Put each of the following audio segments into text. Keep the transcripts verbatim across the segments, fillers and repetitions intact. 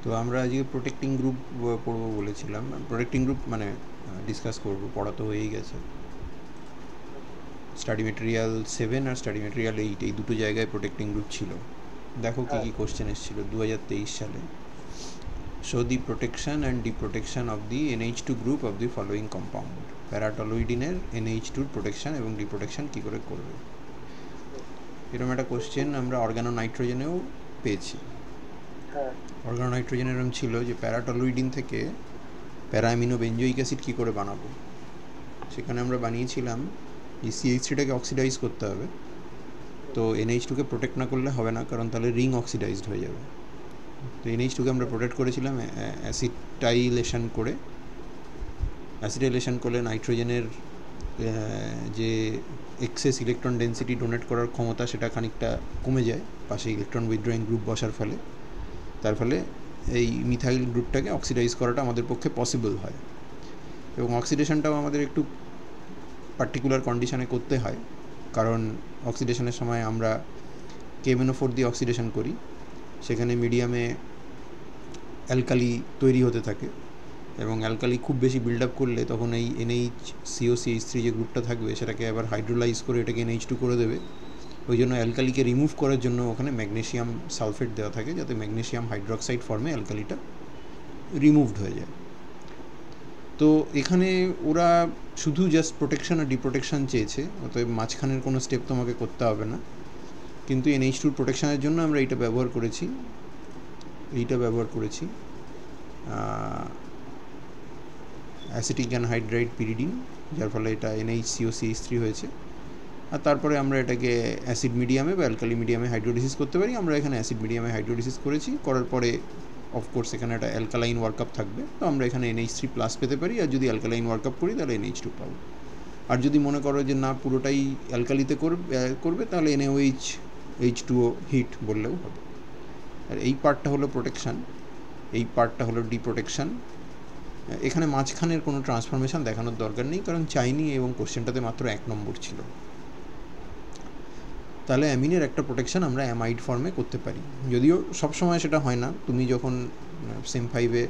তো আমরা আজকে প্রোটেক্টিং গ্রুপ পড়বো বলেছিলাম। প্রোটেক্টিং গ্রুপ মানে ডিসকাস করবো, পড়া তো হয়েই গেছে। স্টাডি মেটেরিয়াল সেভেন আর স্টাডি মেটেরিয়াল এইট এই দুটো জায়গায় প্রোটেক্টিং গ্রুপ ছিল। দেখো কী কী কোশ্চেন এসেছিল দু হাজার তেইশ সালে। Show the protection and deprotection of the NH two group of the following compound. প্যারাটলুইডিনের এনএইচ টুর প্রোটেকশন এবং ডিপ্রোটেকশন কী করে করবে, এরকম একটা কোশ্চেন আমরা অর্গানো নাইট্রোজেনেও পেয়েছি। অর্গানো নাইট্রোজেন এরকম ছিল যে প্যারাটলুইডিন থেকে প্যারাঅ্যামিনো বেঞ্জোইক অ্যাসিড কী করে বানাবো। সেখানে আমরা বানিয়েছিলাম যে সিএইচ থ্রিটাকে অক্সিডাইজ করতে হবে, তো এনএইচ টুকে প্রোটেক্ট না করলে হবে না, কারণ তাহলে রিং অক্সিডাইজড হয়ে যাবে। তো এনএইচ টুকে আমরা প্রোটেক্ট করেছিলাম অ্যাসিটাইলেশন করে। অ্যাসিটাইলেশন করলে নাইট্রোজেনের যে এক্সেস ইলেকট্রন ডেন্সিটি ডোনেট করার ক্ষমতা সেটা খানিকটা কমে যায় পাশে ইলেকট্রন উইথড্রয়িং গ্রুপ বসার ফলে। তার ফলে এই মিথাইল গ্রুপটাকে অক্সিডাইজ করাটা আমাদের পক্ষে পসিবল হয়, এবং অক্সিডেশনটাও আমাদের একটু পার্টিকুলার কন্ডিশনে করতে হয়, কারণ অক্সিডেশনের সময় আমরা কেএমএনও ফোর দিয়ে অক্সিডেশন করি, সেখানে মিডিয়ামে অ্যালকালি তৈরি হতে থাকে, এবং অ্যালকালি খুব বেশি বিল্ড আপ করলে তখন এই এনএইচ সিওসিএইচ থ্রি যে গ্রুপটা থাকবে সেটাকে আবার হাইড্রোলাইজ করে এটাকে এনএইচ টু করে দেবে। ওই জন্য অ্যালকালিকে রিমুভ করার জন্য ওখানে ম্যাগনেশিয়াম সালফেট দেওয়া থাকে, যাতে ম্যাগনেশিয়াম হাইড্রোক্সাইড ফর্মে অ্যালকালিটা রিমুভড হয়ে যায়। তো এখানে ওরা শুধু জাস্ট প্রোটেকশন আর ডিপ্রোটেকশন চেয়েছে, অতএব মাঝখানের কোনো স্টেপ তোমাকে করতে হবে না, কিন্তু এনএইচ টুর প্রোটেকশনের জন্য আমরা এইটা ব্যবহার করেছি এইটা ব্যবহার করেছি অ্যাসিটিক অ্যানহাইড্রাইড পিরিডিন, যার ফলে এটা এনএইচ সিওসিএইচ থ্রি হয়েছে। আর তারপরে আমরা এটাকে অ্যাসিড মিডিয়ামে বা অ্যালকালি মিডিয়ামে হাইড্রোলিসিস করতে পারি। আমরা এখানে অ্যাসিড মিডিয়ামে হাইড্রোলিসিস করেছি, করার পরে অফকোর্স এখানে একটা অ্যালকালাইন ওয়ার্কআপ থাকবে, তো আমরা এখানে এনএইচ থ্রি প্লাস পেতে পারি, আর যদি অ্যালকালাইন ওয়ার্কআপ করি তাহলে এনএইচ টু পাবো। আর যদি মনে করো যে না পুরোটাই অ্যালকালিতে করবে তাহলে এনএওএইচ এইচ টুও হিট বললেও হবে। আর এই পার্টটা হলো প্রোটেকশান, এই পার্টটা হলো ডিপ্রোটেকশান। এখানে মাঝখানের কোনো ট্রান্সফরমেশান দেখানোর দরকার নেই, কারণ চাইনি এবং কোশ্চেনটাতে মাত্র এক নম্বর ছিল। তাহলে অ্যামিনের একটা প্রোটেকশান আমরা অ্যামাইড ফর্মে করতে পারি, যদিও সবসময় সেটা হয় না। তুমি যখন সেম ফাইভে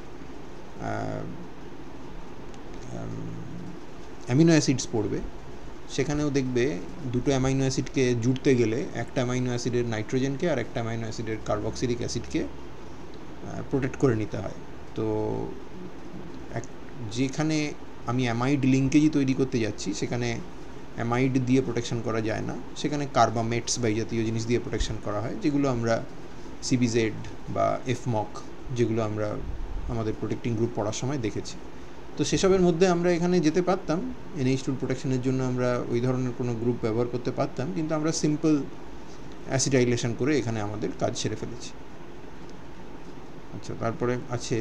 অ্যামিনো অ্যাসিডস পড়বে সেখানেও দেখবে দুটো অ্যামাইনো অ্যাসিডকে জুড়তে গেলে একটা অ্যামাইনো অ্যাসিডের নাইট্রোজেনকে আর একটা অ্যামাইনো অ্যাসিডের কার্বক্সিলিক অ্যাসিডকে প্রোটেক্ট করে নিতে হয়। তো এক যেখানে আমি অ্যামাইড লিঙ্কেজই তৈরি করতে যাচ্ছি সেখানে অ্যামাইড দিয়ে প্রোটেকশন করা যায় না, সেখানে কার্বামেটস বা এই জাতীয় জিনিস দিয়ে প্রোটেকশন করা হয়, যেগুলো আমরা সিবিজেড বা এফমক যেগুলো আমরা আমাদের প্রোটেক্টিং গ্রুপ পড়ার সময় দেখেছি। তো সেসবের মধ্যে আমরা এখানে যেতে পারতাম, এনএইচ টুর প্রোটেকশনের জন্য আমরা ওই ধরনের কোনো গ্রুপ ব্যবহার করতে পারতাম, কিন্তু আমরা সিম্পল অ্যাসিটাইলেশন করে এখানে আমাদের কাজ সেরে ফেলেছি। আচ্ছা, তারপরে আছে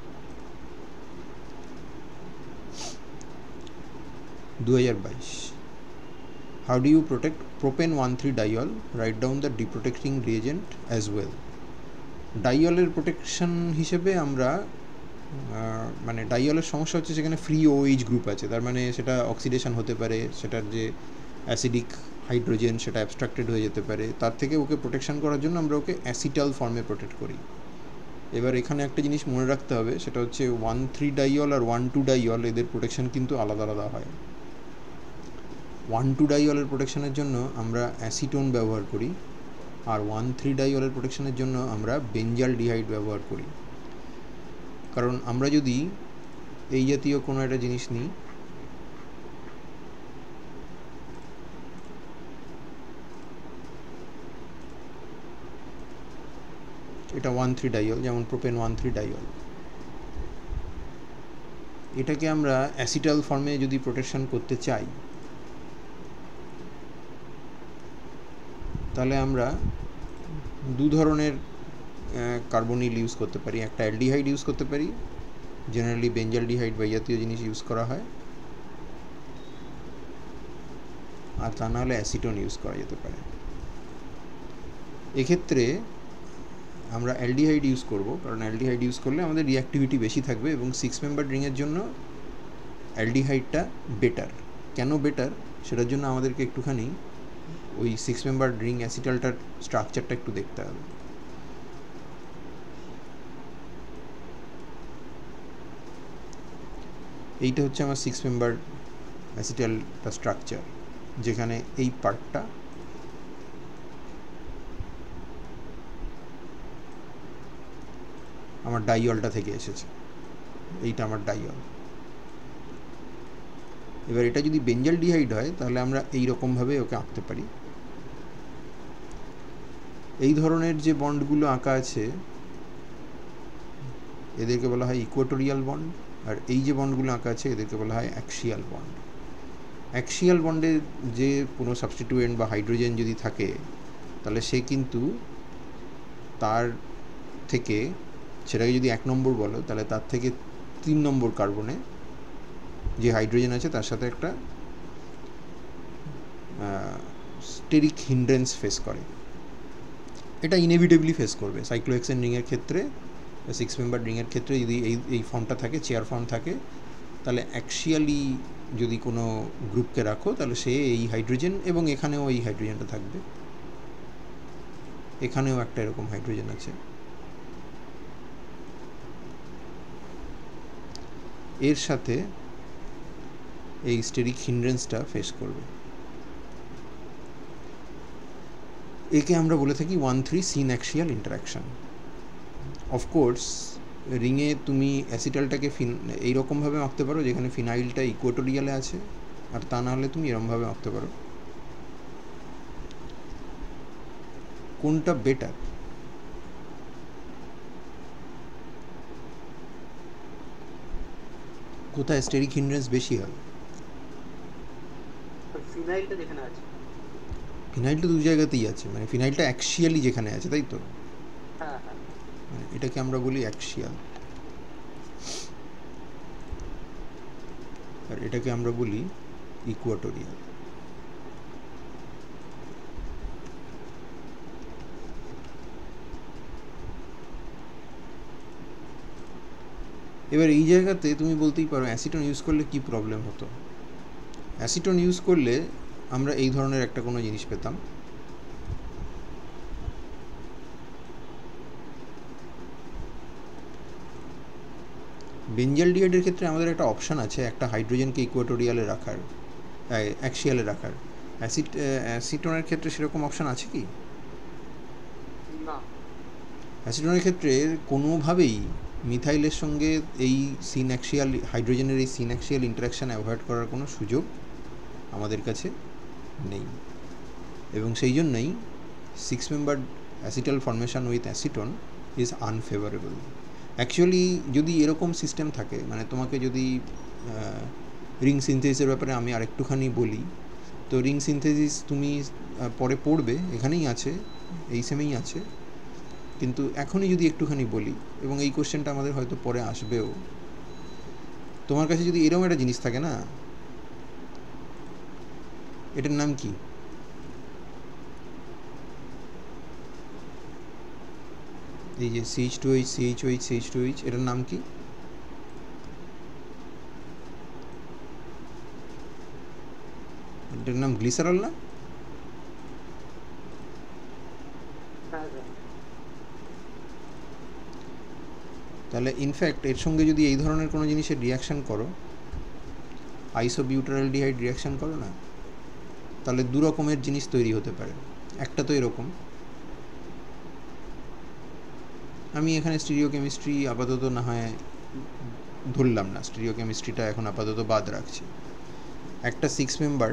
দু হাজার বাইশ how do you protect propane one three diol, write down the deprotecting reagent as well. ডাইঅলের প্রোটেকশন হিসেবে আমরা মানে ডাইঅলের সমস্যা হচ্ছে সেখানে ফ্রি ওএইচ গ্রুপ আছে, তার মানে সেটা অক্সিডেশন হতে পারে, সেটার যে অ্যাসিডিক হাইড্রোজেন সেটা অ্যাবস্ট্রাক্টেড হয়ে যেতে পারে, তার থেকে ওকে প্রোটেকশন করার জন্য আমরা ওকে অ্যাসিটাল ফর্মে প্রোটেক্ট করি। এবার এখানে একটা জিনিস মনে রাখতে হবে, সেটা হচ্ছে ওয়ান থ্রি ডাইঅল আর ওয়ান টু ডাইঅল এদের প্রোটেকশন কিন্তু আলাদা আলাদা হয়। ওয়ান টু ডাইঅলের প্রোটেকশনের জন্য আমরা অ্যাসিটোন ব্যবহার করি, আর ওয়ান থ্রি ডাইঅলের প্রোটেকশনের জন্য আমরা বেঞ্জালডিহাইড ব্যবহার করি। কারণ আমরা যদি এই জাতীয় কোনো একটা জিনিস নিই, এটা ওয়ান থ্রি ডাইঅল, যেমন প্রোপেন ওয়ান থ্রি ডাইঅল, এটাকে আমরা অ্যাসিটাল ফর্মে যদি প্রোটেকশন করতে চাই তাহলে আমরা দু ধরনের কার্বনিল ইউজ করতে পারি। একটা অ্যালডিহাইড ইউজ করতে পারি, জেনারেলি বেঞ্জালডিহাইড বা জাতীয় জিনিস ইউজ করা হয়, আর তা নাহলে অ্যাসিটোন ইউজ করা যেতে পারে। এক্ষেত্রে আমরা অ্যালডিহাইড ইউজ করব, কারণ অ্যালডিহাইড ইউজ করলে আমাদের রিঅ্যাক্টিভিটি বেশি থাকবে, এবং সিক্স মেম্বার রিংয়ের জন্য অ্যালডিহাইডটা বেটার। কেন বেটার সেটার জন্য আমাদেরকে একটুখানি ওই সিক্স মেম্বার রিং অ্যাসিটালটার স্ট্রাকচারটা একটু দেখতে হবে। এইটা হচ্ছে আমার সিক্স মেম্বার অ্যাসিটালটা স্ট্রাকচার, যেখানে এই পার্টটা আমার ডাইয়লটা থেকে এসেছে, এইটা আমার ডাইয়ল। এবার এটা যদি বেঞ্জালডিহাইড হয় তাহলে আমরা এই রকমভাবে ওকে আঁকতে পারি। এই ধরনের যে বন্ডগুলো আঁকা আছে এদেরকে বলা হয় ইকুয়েটোরিয়াল বন্ড, আর এই যে বন্ডগুলো আঁকা আছে এদেরকে বলা হয় অ্যাক্সিয়াল বন্ড। অ্যাক্সিয়াল বন্ডে যে কোনো সাবস্টিটিউয়েন্ট বা হাইড্রোজেন যদি থাকে তাহলে সে কিন্তু তার থেকে, সেটাকে যদি এক নম্বর বলো তাহলে তার থেকে তিন নম্বর কার্বনে যে হাইড্রোজেন আছে তার সাথে একটা স্টেরিক হিন্ড্রেন্স ফেস করে। এটা ইনএভিটেবলি ফেস করবে সাইক্লোহেক্সেন রিংয়ের ক্ষেত্রে, সিক্স মেম্বার রিংয়ের ক্ষেত্রে যদি এই এই ফর্মটা থাকে, চেয়ার ফর্ম থাকে, তাহলে অ্যাক্সিয়ালি যদি কোনো গ্রুপকে রাখো তাহলে সে এই হাইড্রোজেন, এবং এখানেও এই হাইড্রোজেনটা থাকবে, এখানেও একটা এরকম হাইড্রোজেন আছে, এর সাথে এই স্টেরিক হিন্ড্রেন্সটা ফেস করবে। একে আমরা বলে থাকি one three syn axial interaction. Of course রিংয়ে তুমি অ্যাসিটালটাকে ফিন এইরকমভাবে আঁকতে পারো যেখানে ফিনাইলটা ইকুয়েটোরিয়ালে আছে, আর তা না হলে তুমি এরকমভাবে আঁকতে পারো। কোনটা বেটার? কোথায় স্টেরিক হিন্ড্রেন্স বেশি হয়? ফিনাইলটা যেখানে আছে। ফিনাইলটা দু জায়গাতেই আছে, মানে ফিনাইলটা অ্যাক্সিয়ালি যেখানে আছে, তাই তো? হ্যাঁ হ্যাঁ, মানে এটাকে আমরা বলি অ্যাক্সিয়াল, আর এটাকে আমরা বলি ইকুয়েটোরিয়াল। এবার এই জায়গাতে তুমি বলতেই পারো অ্যাসিটন ইউজ করলে কি প্রবলেম হতো। অ্যাসিটন ইউজ করলে আমরা এই ধরনের একটা কোনো জিনিস পেতাম। বেঞ্জালডিহাইডের ক্ষেত্রে আমাদের একটা অপশান আছে একটা হাইড্রোজেনকে ইকুয়েটোরিয়ালে রাখার, অ্যাক্সিয়ালে রাখার। অ্যাসিড অ্যাসিটনের ক্ষেত্রে সেরকম অপশান আছে কি? না। অ্যাসিটনের ক্ষেত্রে কোনোভাবেই মিথাইলের সঙ্গে এই সিন অ্যাক্সিয়াল হাইড্রোজেনের এই সিন অ্যাক্সিয়াল ইন্টারাকশান অ্যাভয়েড করার কোনো সুযোগ আমাদের কাছে নেই, এবং সেই জন্যই six member acetal formation with acetone is unfavourable. Actually যদি এরকম সিস্টেম থাকে, মানে তোমাকে যদি রিং সিনথেসিসের ব্যাপারে আমি আরেকটুখানি বলি, তো রিং সিনথেসিস তুমি পরে পড়বে, এখানেই আছে, এই সেমেই আছে, কিন্তু এখনই যদি একটুখানি বলি, এবং এই কোশ্চেনটা আমাদের হয়তো পরে আসবেও, তোমার কাছে যদি এরকম একটা জিনিস থাকে না, এটার নাম কি? এই যে C H two H C H O H C H two H, এটার নাম কি? এটার নাম গ্লিসারল না? তাহলে ইনফ্যাক্ট এর সঙ্গে যদি এই ধরনের কোনো জিনিসের রিয়াকশান করো, আইসোবিউটারালডিহাইড রিয়াকশান করো না, তাহলে দু রকমের জিনিস তৈরি হতে পারে। একটা তো এরকম, আমি এখানে স্টিরিওকেমিস্ট্রি আপাতত না হয় ধরলাম না, স্টিরিওকেমিস্ট্রিটা এখন আপাতত বাদ রাখছি। একটা সিক্স মেম্বার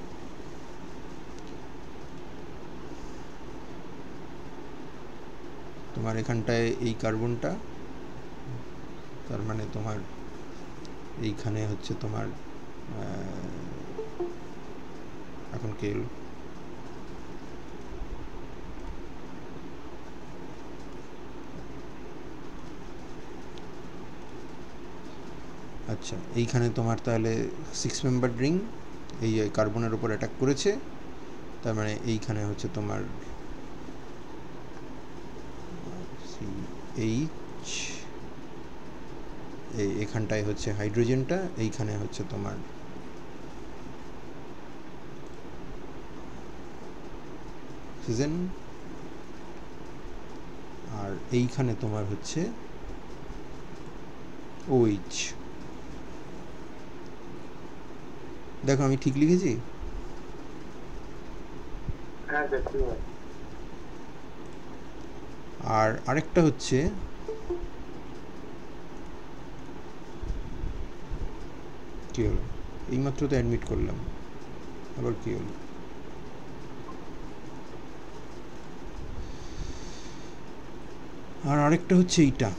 তোমার এখানটায় এই কার্বনটা, তার মানে তোমার এইখানে হচ্ছে তোমার এখন কে এলো, আচ্ছা এইখানে তোমার তাহলে সিক্স মেম্বার রিং এই কার্বনের উপর অ্যাটাক করেছে, তার মানে এইখানে হচ্ছে তোমার এইচ, এই এখানটায় হচ্ছে হাইড্রোজেনটা, এইখানে হচ্ছে তোমার অক্সিজেন, আর এইখানে তোমার হচ্ছে ওইচ। দেখো আমি ঠিক লিখেছি? হ্যাঁ স্যার ঠিক আছে। আর আরেকটা হচ্ছে কি হলো, এইমাত্র তো অ্যাডমিট করলাম, আবার কি হলো? আর আরেকটা হচ্ছে এইটা,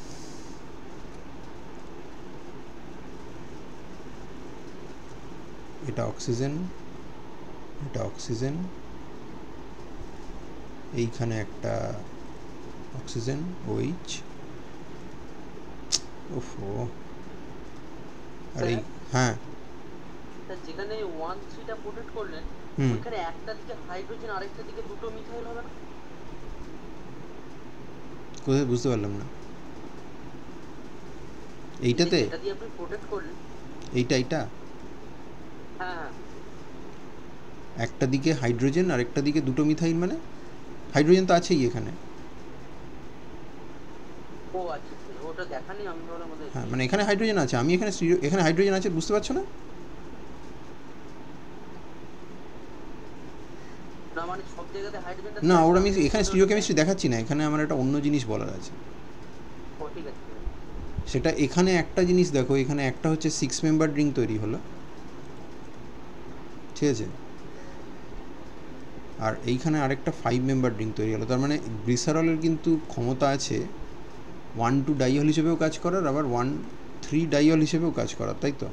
এটা অক্সিজেন, এটা অক্সিজেন, এইখানে একটা অক্সিজেন ওইচ, ওফো, আর এই হ্যাঁ স্যার যেখানে ওয়ান থ্রিটা প্রোটেক্ট করলেন হুম ওইখানে একটা দিকে হাইড্রোজেন আরেকটা দিকে দুটো মিথাইল হবে না? কোথায় বুঝতে পারলাম না। এইটাতে যেটা দিয়ে আপনি প্রোটেক্ট করলেন, এইটা এইটা হ্যাঁ হ্যাঁ একটা দিকে হাইড্রোজেন আর একটা দিকে দুটো মিথাইল, মানে হাইড্রোজেন তো আছেই এখানে। ও আচ্ছা স্যার ওটা দেখানি আমি বলার মধ্যে। হ্যাঁ মানে এখানে হাইড্রোজেন আছে, আমি এখানে স্টিরিও, এখানে হাইড্রোজেন আছে, বুঝতে পারছো না? না মানে সব জায়গাতে হাইড্রোজেনটা না ওর আমি এখানে স্টিরিও কেমিস্ট্রি দেখাচ্ছি না, এখানে আমার একটা অন্য জিনিস বলার আছে। ও ঠিক আছে। সেটা এখানে একটা জিনিস দেখো, এখানে একটা হচ্ছে সিক্স মেম্বার ড্রিঙ্ক তৈরি হলো, ঠিক আছে, আর এইখানে আরেকটা ফাইভ মেম্বার ড্রিঙ্ক তৈরি হলো। তার মানে গ্লিসারলের কিন্তু ক্ষমতা আছে ওয়ান টু ডাইহল হিসেবেও কাজ করার, আবার ওয়ান থ্রি ডাইহল হিসেবেও কাজ করার, তাই তো?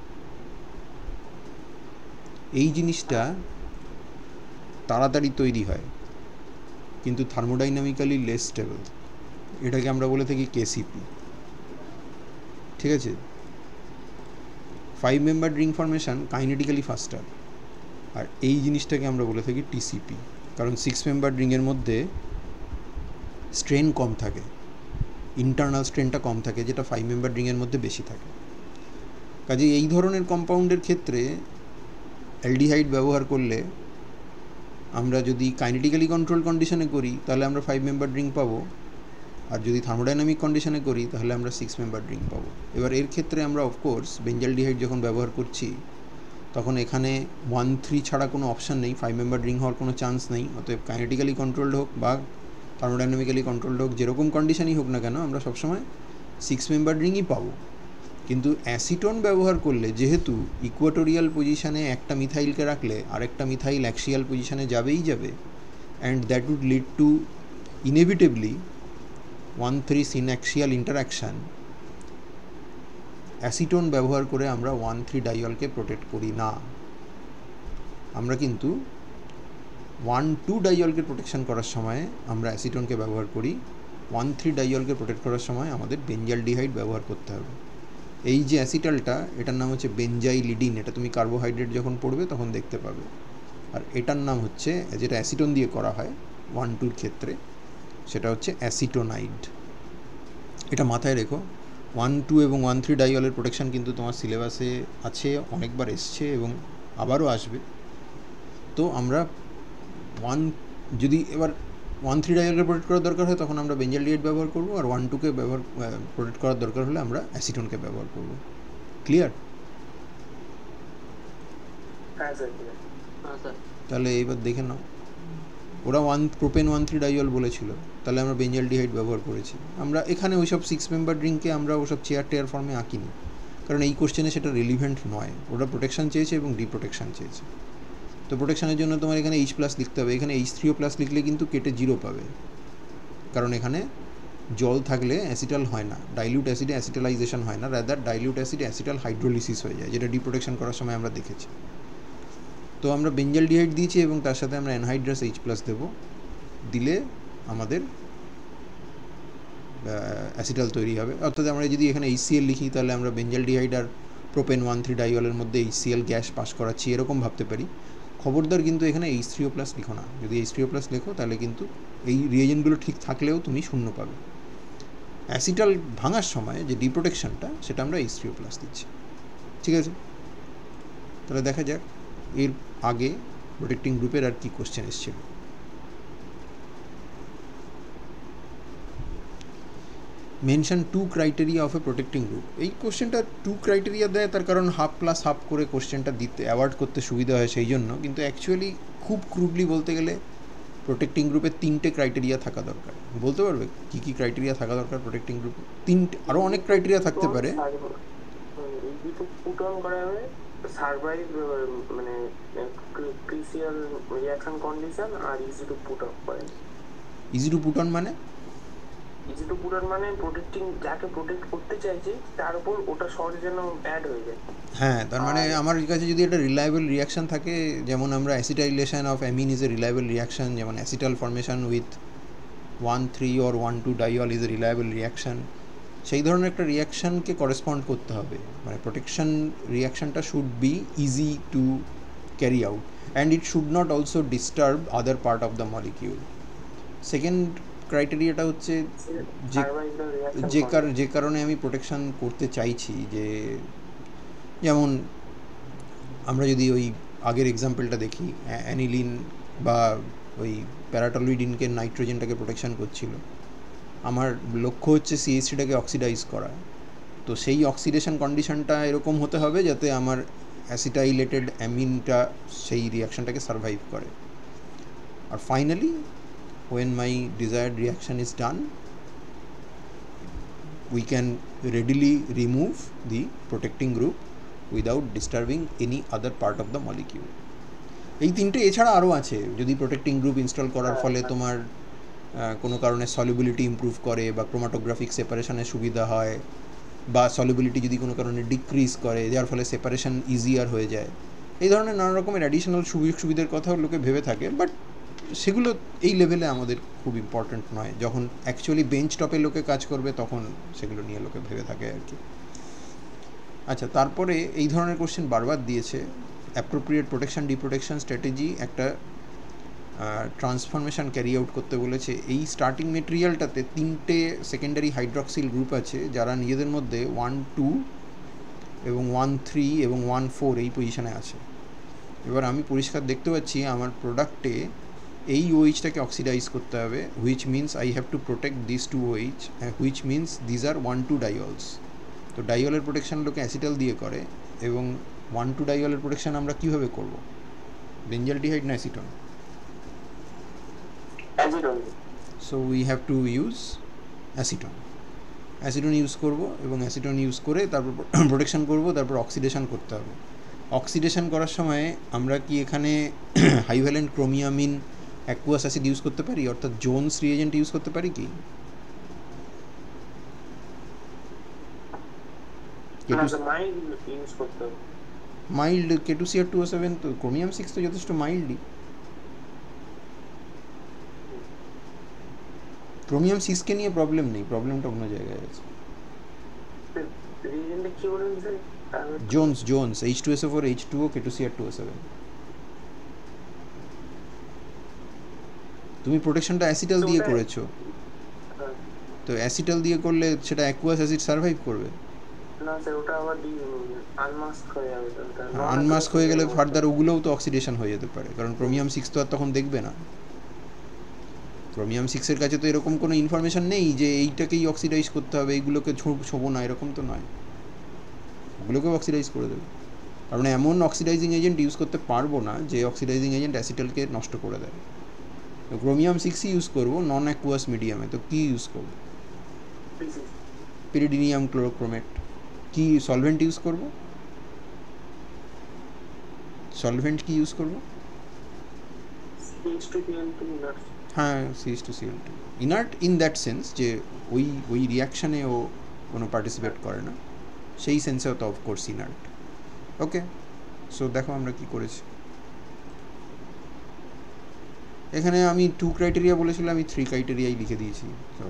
এই জিনিসটা তাড়াতাড়ি তৈরি হয় কিন্তু থার্মোডাইনামিক্যালি লেস স্টেবল, এটাকে আমরা বলে থাকি কেসিপি, ঠিক আছে। Five member ring formation kinetically faster, আর এই জিনিসটাকে আমরা বলে থাকি টিসিপি, কারণ সিক্স মেম্বার ড্রিঙ্কের মধ্যে স্ট্রেন কম থাকে, ইন্টারনাল স্ট্রেনটা কম থাকে, যেটা ফাইভ মেম্বার ড্রিঙ্কের মধ্যে বেশি থাকে। কাজে এই ধরনের কম্পাউন্ডের ক্ষেত্রে অ্যালডিহাইড ব্যবহার করলে আমরা যদি কাইনেটিক্যালি কন্ট্রোল কন্ডিশনে করি তাহলে আমরা ফাইভ মেম্বার ড্রিঙ্ক পাবো, আর যদি থার্মোডাইনামিক কন্ডিশনে করি তাহলে আমরা সিক্স মেম্বার ড্রিঙ্ক পাবো। এবার এর ক্ষেত্রে আমরা অফকোর্স বেঞ্জালডিহাইড যখন ব্যবহার করছি তখন এখানে ওয়ান থ্রি ছাড়া কোনো অপশান নেই, ফাইভ মেম্বার ড্রিঙ্ক হওয়ার কোনো চান্স নেই। অতএব কাইনেটিক্যালি কন্ট্রোলড হোক বা থার্মোডাইনামিক্যালি কন্ট্রোলড হোক, যেরকম কন্ডিশনই হোক না কেন, আমরা সবসময় সিক্স মেম্বার ড্রিঙ্কই পাবো। কিন্তু অ্যাসিটোন ব্যবহার করলে যেহেতু ইকুয়েটোরিয়াল পজিশানে একটা মিথাইলকে রাখলে আরেকটা মিথাইল অ্যাক্সিয়াল পজিশানে যাবেই যাবে, and that would lead to inevitably one three syn axial interaction, acetone ব্যবহার করে আমরা ওয়ান থ্রি ডাইয়লকে প্রোটেক্ট করি না। আমরা কিন্তু ওয়ান টু ডাইয়লকে প্রোটেকশন করার সময় আমরা অ্যাসিটোনকে ব্যবহার করি, ওয়ান থ্রি ডাইয়লকে প্রোটেক্ট করার সময় আমাদের বেঞ্জালডিহাইড ব্যবহার করতে হবে। এই যে অ্যাসিটালটা, এটার নাম হচ্ছে বেঞ্জাইলিডিন, এটা তুমি কার্বোহাইড্রেট যখন পড়বে তখন দেখতে পাবে। আর এটার নাম হচ্ছে, যেটা অ্যাসিটোন দিয়ে করা হয় ওয়ান টুর ক্ষেত্রে, সেটা হচ্ছে অ্যাসিটোনাইড। এটা মাথায় রেখো, ওয়ান টু এবং ওয়ান থ্রি ডাইয়লের প্রোটেকশান কিন্তু তোমার সিলেবাসে আছে, অনেকবার এসছে এবং আবারও আসবে। তো আমরা ওয়ান যদি এবার ওয়ান থ্রি ডাইয়লকে প্রোটেক্ট করার দরকার হয় তখন আমরা বেঞ্জালডিহাইড ব্যবহার করবো, আর ওয়ান টুকে ব্যবহার প্রোটেক্ট করার দরকার হলে আমরা অ্যাসিটোনকে ব্যবহার করবো। ক্লিয়ার? হ্যাঁ স্যার ঠিক আছে। হ্যাঁ স্যার তাহলে এইবার দেখে নাও, ওরা one propane one three diol বলেছিল, তাহলে আমরা বেঞ্জালডিহাইড ব্যবহার করেছি। আমরা এখানে ওইসব সিক্স মেম্বার ড্রিঙ্ককে আমরা ওসব চেয়ার টেয়ার ফর্মে আঁকিনি, কারণ এই কোশ্চেনে সেটা রিলিভেন্ট নয়। ওরা প্রোটেকশান চেয়েছে এবং ডিপ্রোটেকশান চেয়েছে। তো প্রোটেকশানের জন্য তোমার এখানে এইচ প্লাস লিখতে হবে, এখানে এইচ থ্রিও প্লাস লিখলে কিন্তু কেটে জিরো পাবে, কারণ এখানে জল থাকলে অ্যাসিটাল হয় না, ডাইলিউট অ্যাসিডে অ্যাসিটালাইজেশন হয় না, রাদার ডাইলিউট অ্যাসিডে অ্যাসিটাল হাইড্রোলিসিস হয়ে যায়, যেটা ডিপ্রোটেকশন করার সময় আমরা দেখেছি। তো আমরা বেঞ্জালডিহাইড দিয়েছি এবং তার সাথে আমরা অ্যানহাইড্রাস এইচ প্লাস দেবো, দিলে আমাদের অ্যাসিটাল তৈরি হবে। অর্থাৎ আমরা যদি এখানে এইচসিএল লিখি তাহলে আমরা বেঞ্জালডিহাইড আর প্রোপেন ওয়ান থ্রি ডাইয়লের মধ্যে এইচসিএল গ্যাস পাস করাচ্ছি, এরকম ভাবতে পারি। খবরদার কিন্তু এখানে এইচ থ্রিও প্লাস লিখো না, যদি এইচ থ্রিও প্লাস লেখো তাহলে কিন্তু এই রিয়েজেন্টগুলো ঠিক থাকলেও তুমি শূন্য পাবে। অ্যাসিটাল ভাঙার সময় যে ডিপ্রোটেকশনটা সেটা আমরা এইচ থ্রিও প্লাস দিচ্ছি, ঠিক আছে। তাহলে দেখা যাক এর আগে প্রোটেক্টিং গ্রুপের আর কি কোশ্চেন এসেছিল। Mention two criteria of a protecting group. এই কোশ্চেনটা টু ক্রাইটেরিয়া দেয় তার কারণ হাফ প্লাস হাফ করে কোশ্চেনটা দিতে অ্যাওয়ার্ড করতে সুবিধা হয় সেই জন্য, কিন্তু অ্যাকচুয়ালি খুব ক্রুডলি বলতে গেলে প্রোটেক্টিং গ্রুপে তিনটে ক্রাইটেরিয়া থাকা দরকার। বলতে পারবে কী কী ক্রাইটেরিয়া থাকা দরকার প্রোটেক্টিং গ্রুপে? তিনটে, আরও অনেক ক্রাইটেরিয়া থাকতে পারে। ইজি টু পুট অন করা হবে, সার্ভাইভ মানে ক্রিসিয়াল রিঅ্যাকশন কন্ডিশন, আর ইজি টু পুট অফ করে। ইজি টু পুট অন মানে ইজি টু পুট অন মানে প্রোটেক্টিং, যাকে প্রোটেক্ট করতে চাইছি তার উপর ওটা সহজে যেন অ্যাড হয়ে যায়। হ্যাঁ, তার মানে আমার কাছে যদি একটা রিলায়েবল রিয়াকশান থাকে, যেমন আমরা acetylation of amine is a reliable reaction, যেমন acetal formation with one three or one two diol is a reliable reaction, সেই ধরনের একটা রিয়াকশানকে করেসপন্ড করতে হবে। মানে প্রোটেকশন রিয়াকশানটা should be easy to carry out and it should not also disturb other part of the molecule. Second ক্রাইটেরিয়াটা হচ্ছে যে যে কার যে কারণে আমি প্রোটেকশন করতে চাইছি, যে যেমন আমরা যদি ওই আগের এক্সাম্পলটা দেখি, অ্যানিলিন বা ওই প্যারাটলুইডিনকে নাইট্রোজেনটাকে প্রোটেকশন করছিল, আমার লক্ষ্য হচ্ছে সিএইচসিটাকে অক্সিডাইজ করা। তো সেই অক্সিডেশন কন্ডিশনটা এরকম হতে হবে যাতে আমার অ্যাসিটাইলেটেড অ্যামিনটা সেই রিয়াকশানটাকে সারভাইভ করে। আর finally when my desired reaction is done, we can readily remove the protecting group without disturbing any other part of the molecule. এই তিনটে এছাড়া আরও আছে। যদি প্রোটেক্টিং গ্রুপ ইনস্টল করার ফলে তোমার কোনো কারণে সলিবিলিটি ইমপ্রুভ করে বা ক্রোমাটোগ্রাফিক সেপারেশনের সুবিধা হয়, বা সলিবিলিটি যদি কোনো কারণে ডিক্রিজ করে যার ফলে সেপারেশন ইজিয়ার হয়ে যায়, এই ধরনের নানা রকমের অ্যাডিশনাল সুযোগ সুবিধার কথাও লোকে ভেবে থাকে, বাট সেগুলো এই লেভেলে আমাদের খুব ইম্পর্ট্যান্ট নয়। যখন অ্যাকচুয়ালি বেঞ্চ টপে লোকে কাজ করবে তখন সেগুলো নিয়ে লোকে ভেবে থাকে আর কি। আচ্ছা, তারপরে এই ধরনের কোশ্চেন বারবার দিয়েছে। অ্যাপ্রোপ্রিয়েট প্রোটেকশন ডিপ্রোটেকশন স্ট্র্যাটেজি একটা ট্রান্সফরমেশন ক্যারি আউট করতে বলেছে। এই স্টার্টিং মেটেরিয়ালটাতে তিনটে সেকেন্ডারি হাইড্রক্সিল গ্রুপ আছে যারা নিজেদের মধ্যে ওয়ান টু এবং ওয়ান থ্রি এবং ওয়ান ফোর এই পজিশানে আছে। এবার আমি পরিষ্কার দেখতে পাচ্ছি আমার প্রোডাক্টে এই ওইচটাকে অক্সিডাইজ করতে হবে, which means I have to protect this two OH, which means these are one two diols. তো ডাইঅলের প্রোটেকশন লোকে অ্যাসিটাল দিয়ে করে, এবং ওয়ান টু ডাইঅলের প্রোটেকশন আমরা কীভাবে করব? বেঞ্জালডিহাইড না acetone? So we have to use acetone. Acetone use করব এবং অ্যাসিটন ইউজ করে তারপর প্রোটেকশন করব, তারপর অক্সিডেশন করতে হবে। অক্সিডেশন করার সময় আমরা কি এখানে high valent chromium in aqueous acid use করতে পারি, অর্থাৎ জোনস রিএজেন্ট ইউজ করতে পারি কি? Mild K two C R two O seven, তো ক্রোমিয়াম সিক্স তো যথেষ্ট মাইল্ডই। ক্রোমিয়াম সিক্সকে নিয়ে প্রবলেম নেই, প্রবলেমটা অন্য জায়গায় আছে। Jones Jones H two S O four, H two O, K two C R two O seven. তুমি প্রোটেকশনটা অ্যাসিটাল দিয়ে করেছো, তো অ্যাসিটাল দিয়ে করলে সেটা অ্যাকুয়াস অ্যাসিড সার্ভাইভ করবে না স্যার, ওটা আবার আনমাস্ক হয়ে যাবে। আনমাস্ক হয়ে গেলে ফার্দার ওগুলোও তো অক্সিডেশন হয়ে যেতে পারে, কারণ ক্রোমিয়াম সিক্স তো আর তখন দেখবে না। ক্রোমিয়াম সিক্সের কাছে তো এরকম কোনো ইনফরমেশন নেই যে এইটাকেই অক্সিডাইজ করতে হবে, এইগুলোকে ছোবো না, এরকম তো নয়। ওগুলোকেও অক্সিডাইজ করে দেবে। কারণ এমন অক্সিডাইজিং এজেন্ট ইউজ করতে পারবো না যে অক্সিডাইজিং এজেন্ট অ্যাসিটালকে নষ্ট করে দেয়। তো ক্রোমিয়াম সিক্সই ইউজ করবো নন অ্যাকুয়াস মিডিয়ামে। তো কী ইউজ করবো? Pyridinium chlorochromate. কি সলভেন্ট ইউজ করবো? সলভেন্ট কি ইউজ করবো? হ্যাঁ, CH two C L two. Inert in that sense যে ওই ওই রিয়াকশানে ও কোনো পার্টিসিপেট করে না, সেই সেন্সেও তো অফকোর্স ইনার্ট। ওকে, সো দেখো আমরা কি করেছি। এখানে আমি টু ক্রাইটেরিয়া বলেছিলাম, আমি থ্রি ক্রাইটেরিয়াই লিখে দিয়েছি। তো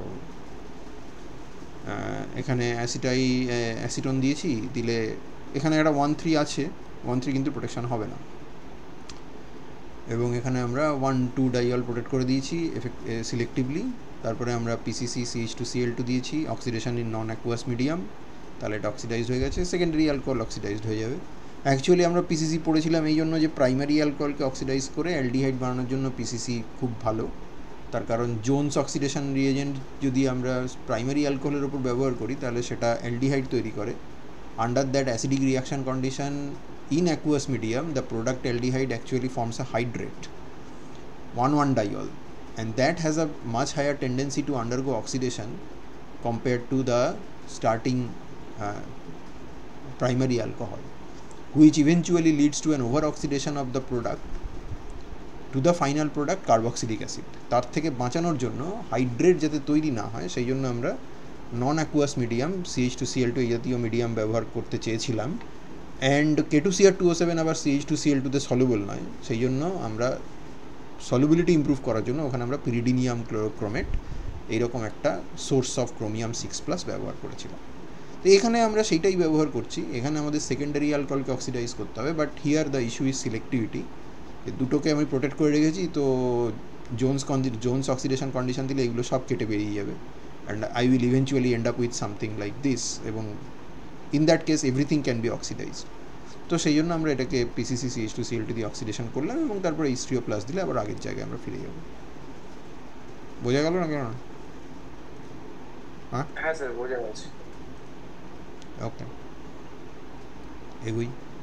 এখানে অ্যাসিটাই অ্যাসিটন দিয়েছি, দিলে এখানে একটা ওয়ান থ্রি আছে, ওয়ান থ্রি কিন্তু প্রোটেকশন হবে না। এবং এখানে আমরা ওয়ান টু ডাইঅল প্রোটেক্ট করে দিয়েছি এফেক্ট সিলেক্টিভলি। তারপরে আমরা PCC CH two CL two দিয়েছি, oxidation in non aqueous medium, তাহলে এটা অক্সিডাইজড হয়ে গেছে, সেকেন্ডারি অ্যালকোহল অক্সিডাইজড হয়ে যাবে। অ্যাকচুয়ালি আমরা পিসিসি পড়েছিলাম এই জন্য যে প্রাইমারি অ্যালকোহলকে অক্সিডাইজ করে অ্যালডিহাইড বানানোর জন্য পিসিসি খুব ভালো, তার কারণ জোনস অক্সিডেশন রিয়েজেন্ট যদি আমরা প্রাইমারি অ্যালকোহলের উপর ব্যবহার করি তাহলে সেটা অ্যালডিহাইড তৈরি করে। Under that acidic reaction condition in aqueous medium the product aldehyde actually forms a hydrate one one diol, and that has a much higher tendency to undergo oxidation compared to the starting uh, primary alcohol, which eventually leads to an over oxidation of the product to the final product carboxylic acid. তার থেকে বাঁচানোর জন্য hydrate যাতে তৈরি না হয় সেই জন্য আমরা non aqueous medium C H two C L two এই জাতীয় মিডিয়াম ব্যবহার করতে চেয়েছিলাম। And K two C R two O seven আবার C H two C L টুতে সলিউবল নয়, সেই জন্য আমরা সলিউবিলিটি ইমপ্রুভ করার জন্য ওখানে আমরা পিরিডিনিয়াম ক্লোরোক্রোমেট এইরকম একটা source of chromium six plus ব্যবহার করেছিলাম। তো এখানে আমরা সেইটাই ব্যবহার করছি। এখানে আমাদের সেকেন্ডারি অ্যালকোহলকে অক্সিডাইজ করতে হবে, but here the issue is selectivity. দুটোকে আমি প্রোটেক্ট করে রেখেছি, তো Jones condition Jones oxidation condition দিলে এগুলো সব কেটে বেরিয়ে যাবে, and I will eventually end up with something like this, এবং in that case everything can be oxidised. তো সেই জন্য আমরা এটাকে PCC C H two C L two দিয়ে অক্সিডেশন করলাম, এবং তারপরে এইচ থ্রি ও প্লাস দিলে আবার আগের জায়গায় আমরা ফিরে যাব। বোঝা গেল না কেন? হ্যাঁ হ্যাঁ স্যার বোঝা গেছে। ওকে, এগুই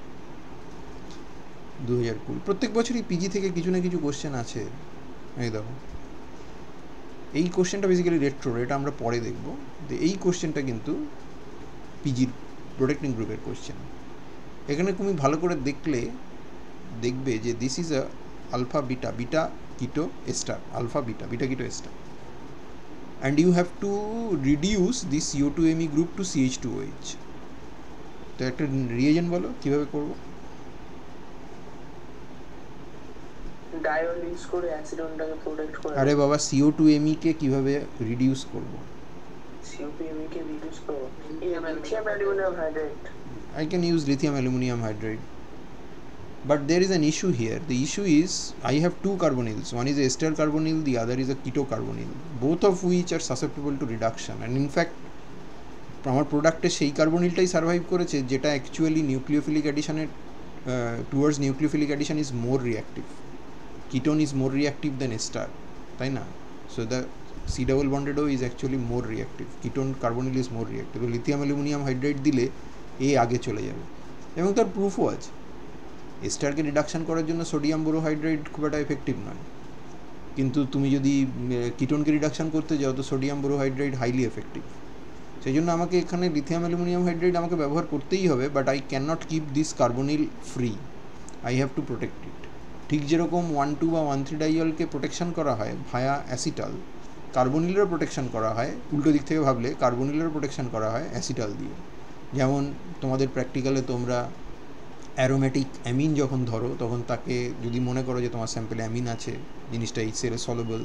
দু হাজার কুড়ি। প্রত্যেক বছরই পিজি থেকে কিছু না কিছু কোশ্চেন আছে। এই দেখো, এই কোশ্চেনটা বেসিক্যালি রেট্রো, এটা আমরা পরে দেখব। এই কোশ্চেনটা কিন্তু পিজির প্রোটেক্টিং গ্রুপের কোশ্চেন। এখানে তুমি ভালো করে দেখলে দেখবে যে this is a alpha beta beta keto ester, alpha beta beta keto ester, and you have to reduce this CO two M E group to C H two O H. তো একটা reagent বলো কীভাবে করবো? Dial use করে অ্যাসিডনটাকে protect করে। আরে বাবা, CO two M E কে কীভাবে রিডিউস করবো? সিও টু এম ই কে রিডিউস করব lithium aluminium hydride. I can use lithium aluminum hydride, but there is an issue here. The issue is I have two carbonyls, one is a ester carbonyl, the other is a keto carbonyl, both of which are susceptible to reduction, and in fact আমার প্রোডাক্টে সেই কার্বনিলটাই survive করেছে যেটা actually nucleophilic অ্যাডিশনের towards nucleophilic addition is more reactive. Ketone is more reactive than ester, তাই না? So the C double bonded O is actually more reactive, ketone carbonyl is more reactive. Lithium aluminium hydride দিলে এ আগে চলে যাবে, এবং তার প্রুফও আছে। এস্টারকে রিডাকশন করার জন্য সোডিয়াম বোরোহাইড্রাইড খুব একটা এফেক্টিভ নয়, কিন্তু তুমি যদি কিটোনকে রিডাকশন করতে যাও তো সোডিয়াম বোরোহাইড্রাইড হাইলি এফেক্টিভ। সেই জন্য আমাকে এখানে লিথিয়াম অ্যালুমিনিয়াম হাইড্রাইড আমাকে ব্যবহার করতেই হবে, but I can not keep this carbonyl free, I have to protect it. ঠিক যেরকম ওয়ান টু বা ওয়ান থ্রি ডাইয়লকে প্রোটেকশন করা হয় ভায়া অ্যাসিটাল, কার্বনিলেরও প্রোটেকশন করা হয় উল্টো দিক থেকে ভাবলে, কার্বনিলেরও প্রোটেকশন করা হয় অ্যাসিটাল দিয়ে। যেমন তোমাদের প্র্যাকটিক্যালে তোমরা অ্যারোমেটিক অ্যামিন যখন ধরো তখন তাকে যদি মনে করো যে তোমার স্যাম্পেলে অ্যামিন আছে, জিনিসটা এইচসিএলে সলুবল,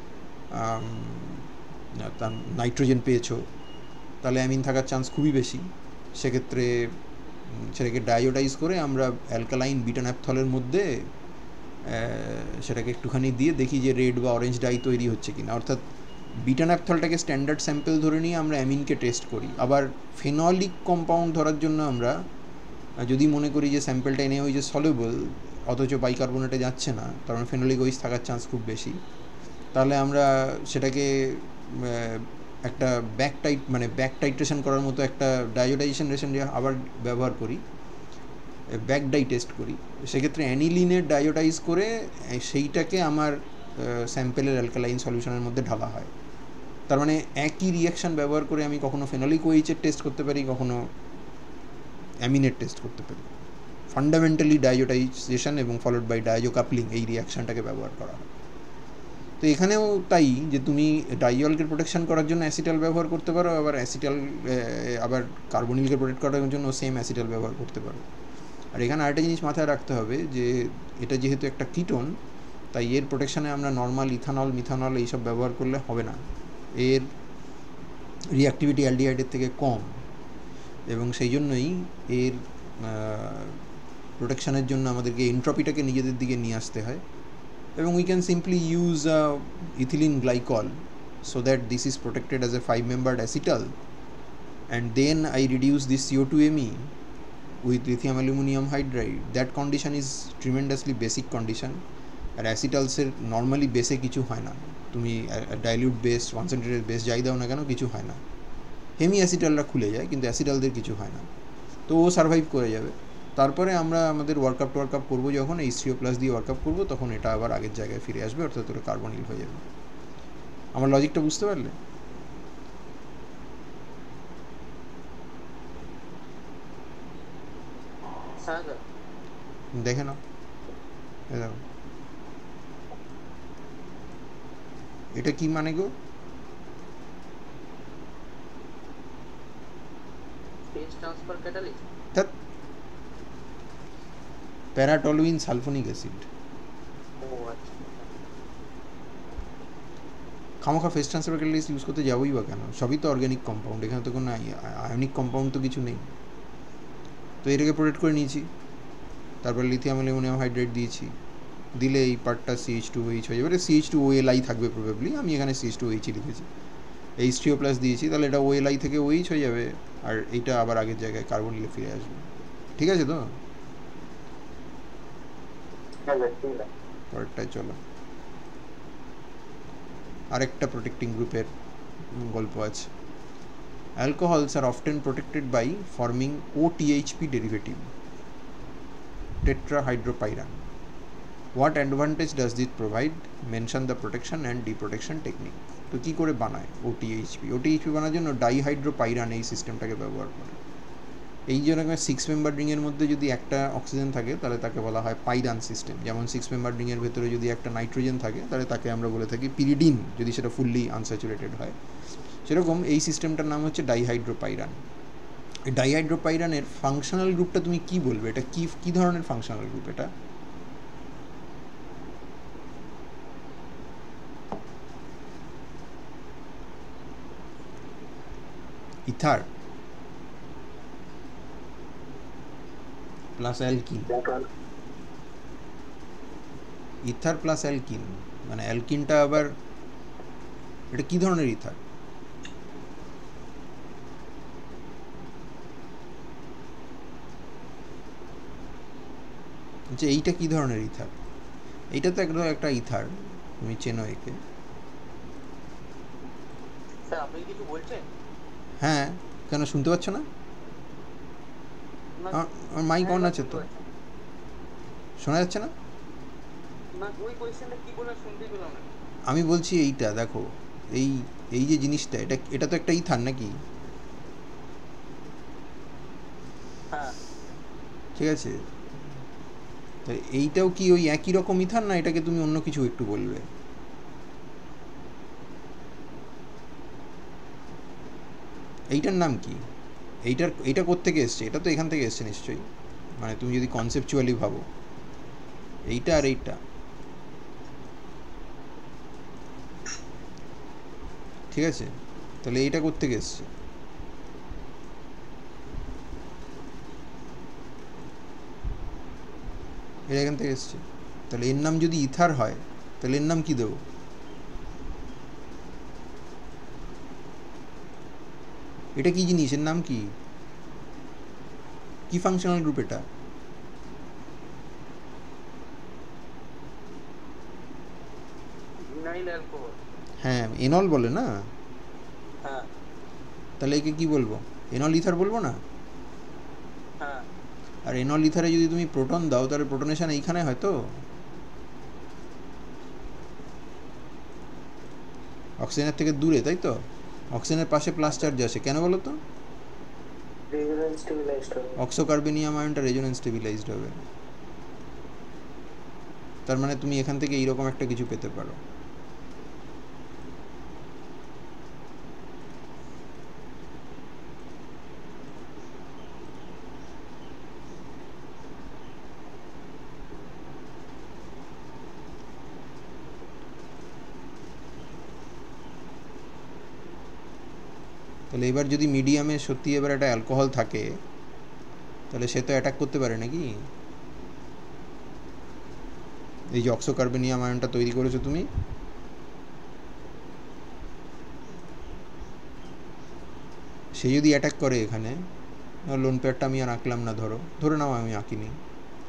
তার নাইট্রোজেন পেয়েছো, তাহলে অ্যামিন থাকার চান্স খুবই বেশি। সেক্ষেত্রে সেটাকে ডায়োডাইজ করে আমরা অ্যালকালাইন বিটান্যাপথলের মধ্যে সেটাকে একটুখানি দিয়ে দেখি যে রেড বা অরেঞ্জ ডাই তৈরি হচ্ছে কিনা, অর্থাৎ বিটান্যাপথলটাকে স্ট্যান্ডার্ড স্যাম্পেল ধরে নিয়ে আমরা অ্যামিনকে টেস্ট করি। আবার ফেনলিক কম্পাউন্ড ধরার জন্য আমরা যদি মনে করি যে স্যাম্পেলটা এনে ওই যে সলিউবল অথচ বাইকার্বনেটে যাচ্ছে না, কারণ ফেনলিক ওইজ থাকার চান্স খুব বেশি, তাহলে আমরা সেটাকে একটা ব্যাক টাইট মানে ব্যাক টাইট্রেশন করার মতো একটা ডায়োডাইজেশন রেশন আবার ব্যবহার করি, ব্যাক ডাই টেস্ট করি। সেক্ষেত্রে অ্যানিলিনের ডায়োডাইজ করে সেইটাকে আমার স্যাম্পেলের অ্যালকালাইন সলিউশনের মধ্যে ঢালা হয়। তার মানে একই রিয়াকশান ব্যবহার করে আমি কখনো ফেনলিক ওইচের টেস্ট করতে পারি, কখনো অ্যামিনের টেস্ট করতে পারি। ফান্ডামেন্টালি ডায়োডাইজেশন এবং ফলোড বাই ডায়োজো কাপলিং এই রিয়াকশানটাকে ব্যবহার করা হয়। তো এখানেও তাই, যে তুমি ডাইয়লকে প্রোটেকশন করার জন্য অ্যাসিটাল ব্যবহার করতে পারো, আবার অ্যাসিটাল আবার কার্বনিলকে প্রোটেক্ট করার জন্য সেম অ্যাসিটাল ব্যবহার করতে পারো। আর এখানে আরেকটা জিনিস মাথায় রাখতে হবে যে এটা যেহেতু একটা কিটোন, তাই এর প্রোটেকশানে আমরা নর্মাল ইথানল মিথানল এইসব ব্যবহার করলে হবে না, এর রিঅ্যাক্টিভিটি অ্যালডিহাইডের থেকে কম, এবং সেই জন্যই এর প্রোটেকশানের জন্য আমাদেরকে এন্ট্রপিটাকে নিজেদের দিকে নিয়ে আসতে হয়। এবং we can simply use ethylene glycol so that this is protected as a five membered acetal, and then I reduce this CO two M E with lithium aluminum hydride. That condition is tremendously basic condition, আর অ্যাসিটালসের normally বেসে কিছু হয় না, তুমি dilute base concentrated base যাই দাও না কেন কিছু হয় না, হেমি অ্যাসিটালরা খুলে যায় কিন্তু অ্যাসিটালদের কিছু হয় না, তো ও সার্ভাইভ করে যাবে। তারপরে আমরা আমাদের ওয়ার্কআপ টোয়ার্কআপ করবো যখন এইচ থ্রি ও প্লাস দিয়ে ওয়ার্কআপ করবো তখন এটা আবার আগের জায়গায় ফিরে আসবে, অর্থাৎ ওটা কার্বনিল হয়ে যাবে। আমার লজিকটা বুঝতে পারলে? হ্যাঁ স্যার। দেখে নাও, এই দেখো এটা কি মানে গো? Phase transfer catalyst. ধ্যাৎ, প্যারাটলুইন সালফোনিক অ্যাসিড। ও আচ্ছা। খামোখা ফেস ট্রান্সফার ক্যাটালিস্ট ইউজ করতে যাবোই বা কেন? সবই তো অর্গ্যানিক কম্পাউন্ড, এখানে তো কোনো আয়নিক কম্পাউন্ড তো কিছু নেই। তো এটাকে প্রোটেক্ট করে নিয়েছি, তারপর লিথিয়াম অ্যালুমিনিয়াম হাইড্রেট দিয়েছি, দিলে এই পার্টটা C H two O H হয়ে যাবে। C H two O L I থাকবে প্রবাবলি, আমি এখানে সি এইচ টু ও এইচই লিখেছি। এইচ থ্রি ও প্লাস দিয়েছি, তাহলে এটা ও এল আই থেকে ও এইচ হয়ে যাবে, আর এইটা আবার আগের জায়গায় কার্বনিলে ফিরে আসবে। ঠিক আছে তো? পরেরটায় চলো, আরেকটা প্রোটেক্টিং গ্রুপের গল্প আছে। Alcohols are often protected by forming O T H P derivative, tetrahydropyran. What advantage does this provide? Mention the protection and deprotection technique. তো কী করে বানায় O T H P? O T H P বানার জন্য ডাইহাইড্রোপাইরান এই সিস্টেমটাকে ব্যবহার করে। এই জন্য সিক্স মেম্বার রিংয়ের মধ্যে যদি একটা অক্সিজেন থাকে তাহলে তাকে বলা হয় পাইরান সিস্টেম। যেমন সিক্স মেম্বার রিংয়ের ভেতরে যদি একটা নাইট্রোজেন থাকে তাহলে তাকে আমরা বলে থাকি পিরিডিন, যদি সেটা ফুললি আনস্যাচুরেটেড হয়। সেরকম এই সিস্টেমটার নাম হচ্ছে ডাইহাইড্রোপাইরান। এই ডাইহাইড্রোপাইরানের ফাংশনাল গ্রুপটা তুমি কি বলবে? এটা কি কি ধরনের ফাংশনাল গ্রুপ এটা? Ether plus alkene, ether plus alkene, মানে অ্যালকিনটা আবার এটা কি ধরনের ইথার? আচ্ছা, এইটা কি ধরনের ইথার? এইটা তো একদম একটা ইথার, তুমি চেনো একে? স্যার আপনি কিছু বলছেন? হ্যাঁ, কেন শুনতে পাচ্ছ না? আমার মাইক অন আছে তো, শোনা যাচ্ছে না? না, ওই কোয়েশ্চেনটা কি বলে শুনতেই পেলাম না। আমি বলছি এইটা দেখো, এই এই যে জিনিসটা, এটা এটা তো একটা ইথার নাকি? হ্যাঁ ঠিক আছে, তো এইটাও কি ওই একই রকম ইথার, না এটাকে তুমি অন্য কিছু একটু বলবে? এইটার নাম কি? এইটার এইটা কোত্থেকে এসছে? এটা তো এখান থেকে এসছে নিশ্চয়ই, মানে তুমি যদি কনসেপচুয়ালি ভাবো এইটা আর এইটা। ঠিক আছে, তাহলে এইটা কোত্থেকে এসছে? এটা এখান থেকে এসছে, তাহলে এর নাম যদি ইথার হয় তাহলে এর নাম কি দেবো? এটা কি জিনিস? এর নাম কি? কি ফাংশনাল গ্রুপ এটা? Vinyl alcohol. হ্যাঁ, এনল বলে না? হ্যাঁ তাহলে একে কি বলবো? এনল ইথার বলবো না? হ্যাঁ। আর এনল ইথারে যদি তুমি প্রোটন দাও তাহলে প্রোটনেশন এইখানে হয় তো, অক্সিজেনের থেকে দূরে, তাই তো? অক্সিজেনের পাশে প্লাস চার্জ আসে কেন বলো তো? রেজোনেন্স স্টেবিলাইজড হবে। অক্সোকার্বেনিয়াম আয়নটা রেজোনেন্স স্টেবিলাইজড হবে। তার মানে তুমি এখান থেকে এইরকম একটা কিছু পেতে পারো। তাহলে এবার যদি মিডিয়ামে সত্যি এবার একটা অ্যালকোহল থাকে তাহলে সে তো অ্যাটাক করতে পারে নাকি? এই যে অক্সোকার্বেনিয়াম আয়নটা তৈরি করেছো তুমি, সে যদি অ্যাটাক করে এখানে, লোন পেয়ারটা আমি আর আঁকলাম না, ধরো ধরে নাও আমি আঁকিনি,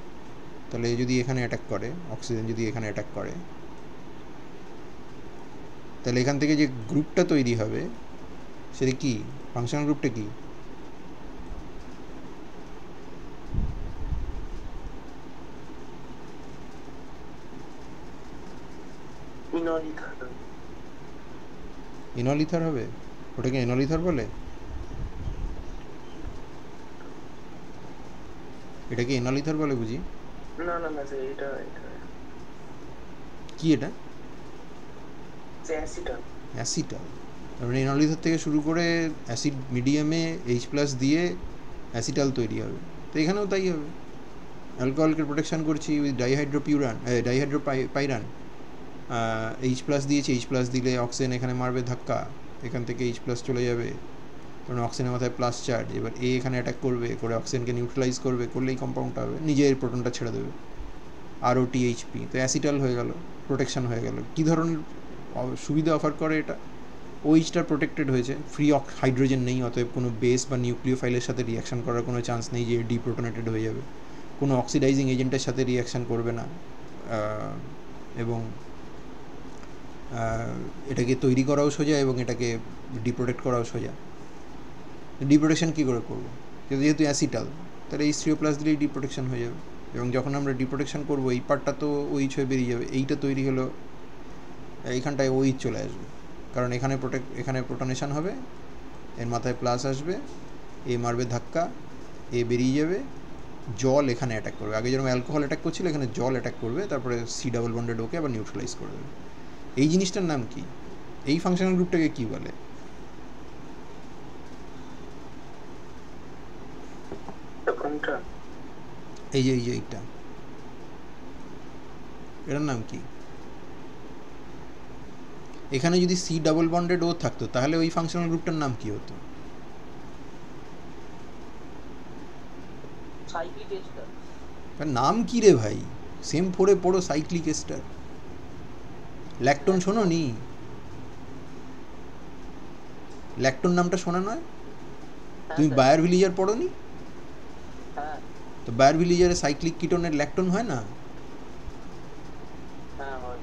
তাহলে যদি এখানে অ্যাটাক করে, অক্সিজেন যদি এখানে অ্যাটাক করে, তাহলে এখান থেকে যে গ্রুপটা তৈরি হবে সেটা কি, ফাংশনাল গ্রুপটা কি? Enol ether. ইনল ইথার হবে? ওটাকে ইনল ইথার বলে? এটাকে ইনল ইথার বলে বুঝি? না না না স্যার, এটা এটা কি এটা? অ্যাসিটাল। অ্যাসিটাল। তার মানে ইনল ইথার থেকে শুরু করে অ্যাসিড মিডিয়ামে এইচ প্লাস দিয়ে অ্যাসিটাল তৈরি হবে। তো এখানেও তাই হবে। অ্যালকোহলকে প্রোটেকশন করছি with dihydropyran, dihydro pyran, H plus দিয়েছি, এইচ প্লাস দিলে অক্সিজেন এখানে মারবে ধাক্কা, এখান থেকে এইচ প্লাস চলে যাবে, কারণ অক্সিজেনের মাথায় প্লাস চার্জ। এবার এ এখানে অ্যাটাক করবে, করে অক্সিজেনকে নিউট্রালাইজ করবে, করলেই কম্পাউন্ডটা হবে, নিজের প্রোটনটা ছেড়ে দেবে, আর ও টিএইচপি। তো অ্যাসিটাল হয়ে গেল, প্রোটেকশন হয়ে গেল। কী ধরনের সুবিধা অফার করে এটা? ওইচটা প্রোটেক্টেড হয়েছে, ফ্রি অক হাইড্রোজেন নেই, অতএব কোনো বেস বা নিউক্লিওফাইলের সাথে রিয়াকশান করার কোনো চান্স নেই যে ডিপ্রোটনেটেড হয়ে যাবে, কোনো অক্সিডাইজিং এজেন্টের সাথে রিয়াকশান করবে না, এবং এটাকে তৈরি করাও সোজা এবং এটাকে ডিপ্রোটেক্ট করাও সোজা। ডিপ্রোটেকশন কী করে করবো? যেহেতু অ্যাসিটাল, তাহলে এই থ্রি প্লাস দিলেই ডিপ্রোটেকশন হয়ে যাবে, এবং যখন আমরা ডিপ্রোটেকশন করবো এই পার্টটা তো ওইচ হয়ে বেরিয়ে যাবে, এইটা তৈরি হলো, এইখানটায় ওইচ চলে আসবে, কারণ এখানে প্রোটেক্ট এখানে প্রোটনেশন হবে, এর মাথায় প্লাস আসবে, এ মারবে ধাক্কা, এ বেরিয়ে যাবে, জল এখানে অ্যাটাক করবে, আগে যেরকম অ্যালকোহল অ্যাটাক করছিল এখানে জল অ্যাটাক করবে, তারপরে সি ডাবল বন্ডেড ওকে আবার নিউট্রালাইজ করে দেবে। এই জিনিসটার নাম কি? এই ফাংশনাল গ্রুপটাকে কী বলে? এই যে এই যে এইটা, এটার নাম কি? এখানে যদি সি ডাবল বন্ডেড ও থাকতো তাহলে ওই ফাংশনাল গ্রুপটার নাম কি হতো? Cyclic ester. নাম কি রে ভাই? সেম ফোরে পড়ো সাইক্লিক এস্টার। ল্যাকটোন শোনো নি? ল্যাকটোন নামটা শোনা নয়? তুমি বায়ার ভিলিজার পড়ো নি? হ্যাঁ। তো বায়ার ভিলিজারে সাইক্লিক কিটোনের ল্যাকটোন হয় না? হ্যাঁ হয়।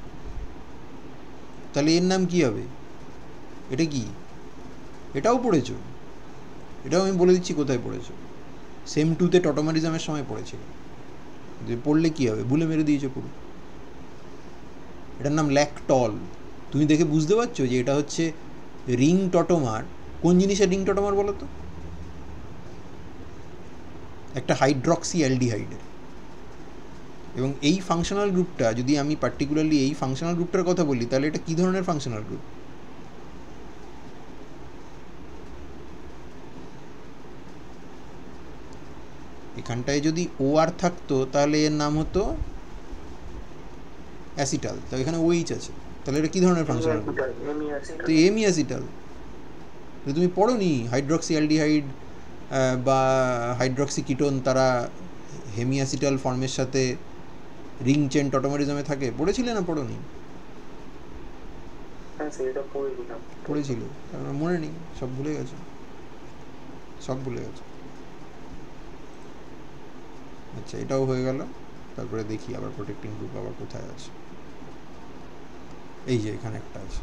তাহলে এর নাম কি হবে? এটা কি? এটাও পড়েছো? এটাও আমি বলে দিচ্ছি কোথায় পড়েছো। সেম টুতে টটোমারিজমের সময় পড়েছিল, যে পড়লে কী হবে, ভুলে মেরে দিয়েছো পুরো। এটার নাম ল্যাকটল। তুমি দেখে বুঝতে পারছো যে এটা হচ্ছে রিং টটোমার। কোন জিনিসের রিং টটোমার বলো তো? একটা হাইড্রক্সি অ্যালডিহাইডের। এবং এই ফাংশনাল গ্রুপটা, যদি আমি পার্টিকুলারলি এই ফাংশনাল গ্রুপটার কথা বলি, তাহলে এটা কী ধরনের ফাংশনাল গ্রুপ? এখানটায় যদি ও আর থাকতো তাহলে এর নাম হতো অ্যাসিটাল, তো এখানে ওইচ আছে, তাহলে এটা কী ধরনের ফাংশনাল গ্রুপ? তো এমি অ্যাসিটাল। তো তুমি পড়ো নি হাইড্রক্সি অ্যালডিহাইড বা হাইড্রক্সি কিটোন তারা হেমি অ্যাসিটাল ফর্মের সাথে রিং চেন টটোমারিজমে থাকে? পড়েছিলে না পড়ো নি? পড়েছিল, মনে নেই, সব ভুলে গেছো, সব ভুলে গেছো। আচ্ছা, এটাও হয়ে গেল। তারপরে দেখি আবার প্রোটেক্টিং গ্রুপ আবার কোথায় আছে। এই যে এখানে একটা আছে।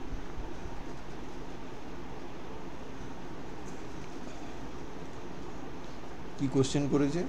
কি কোশ্চেন করেছে?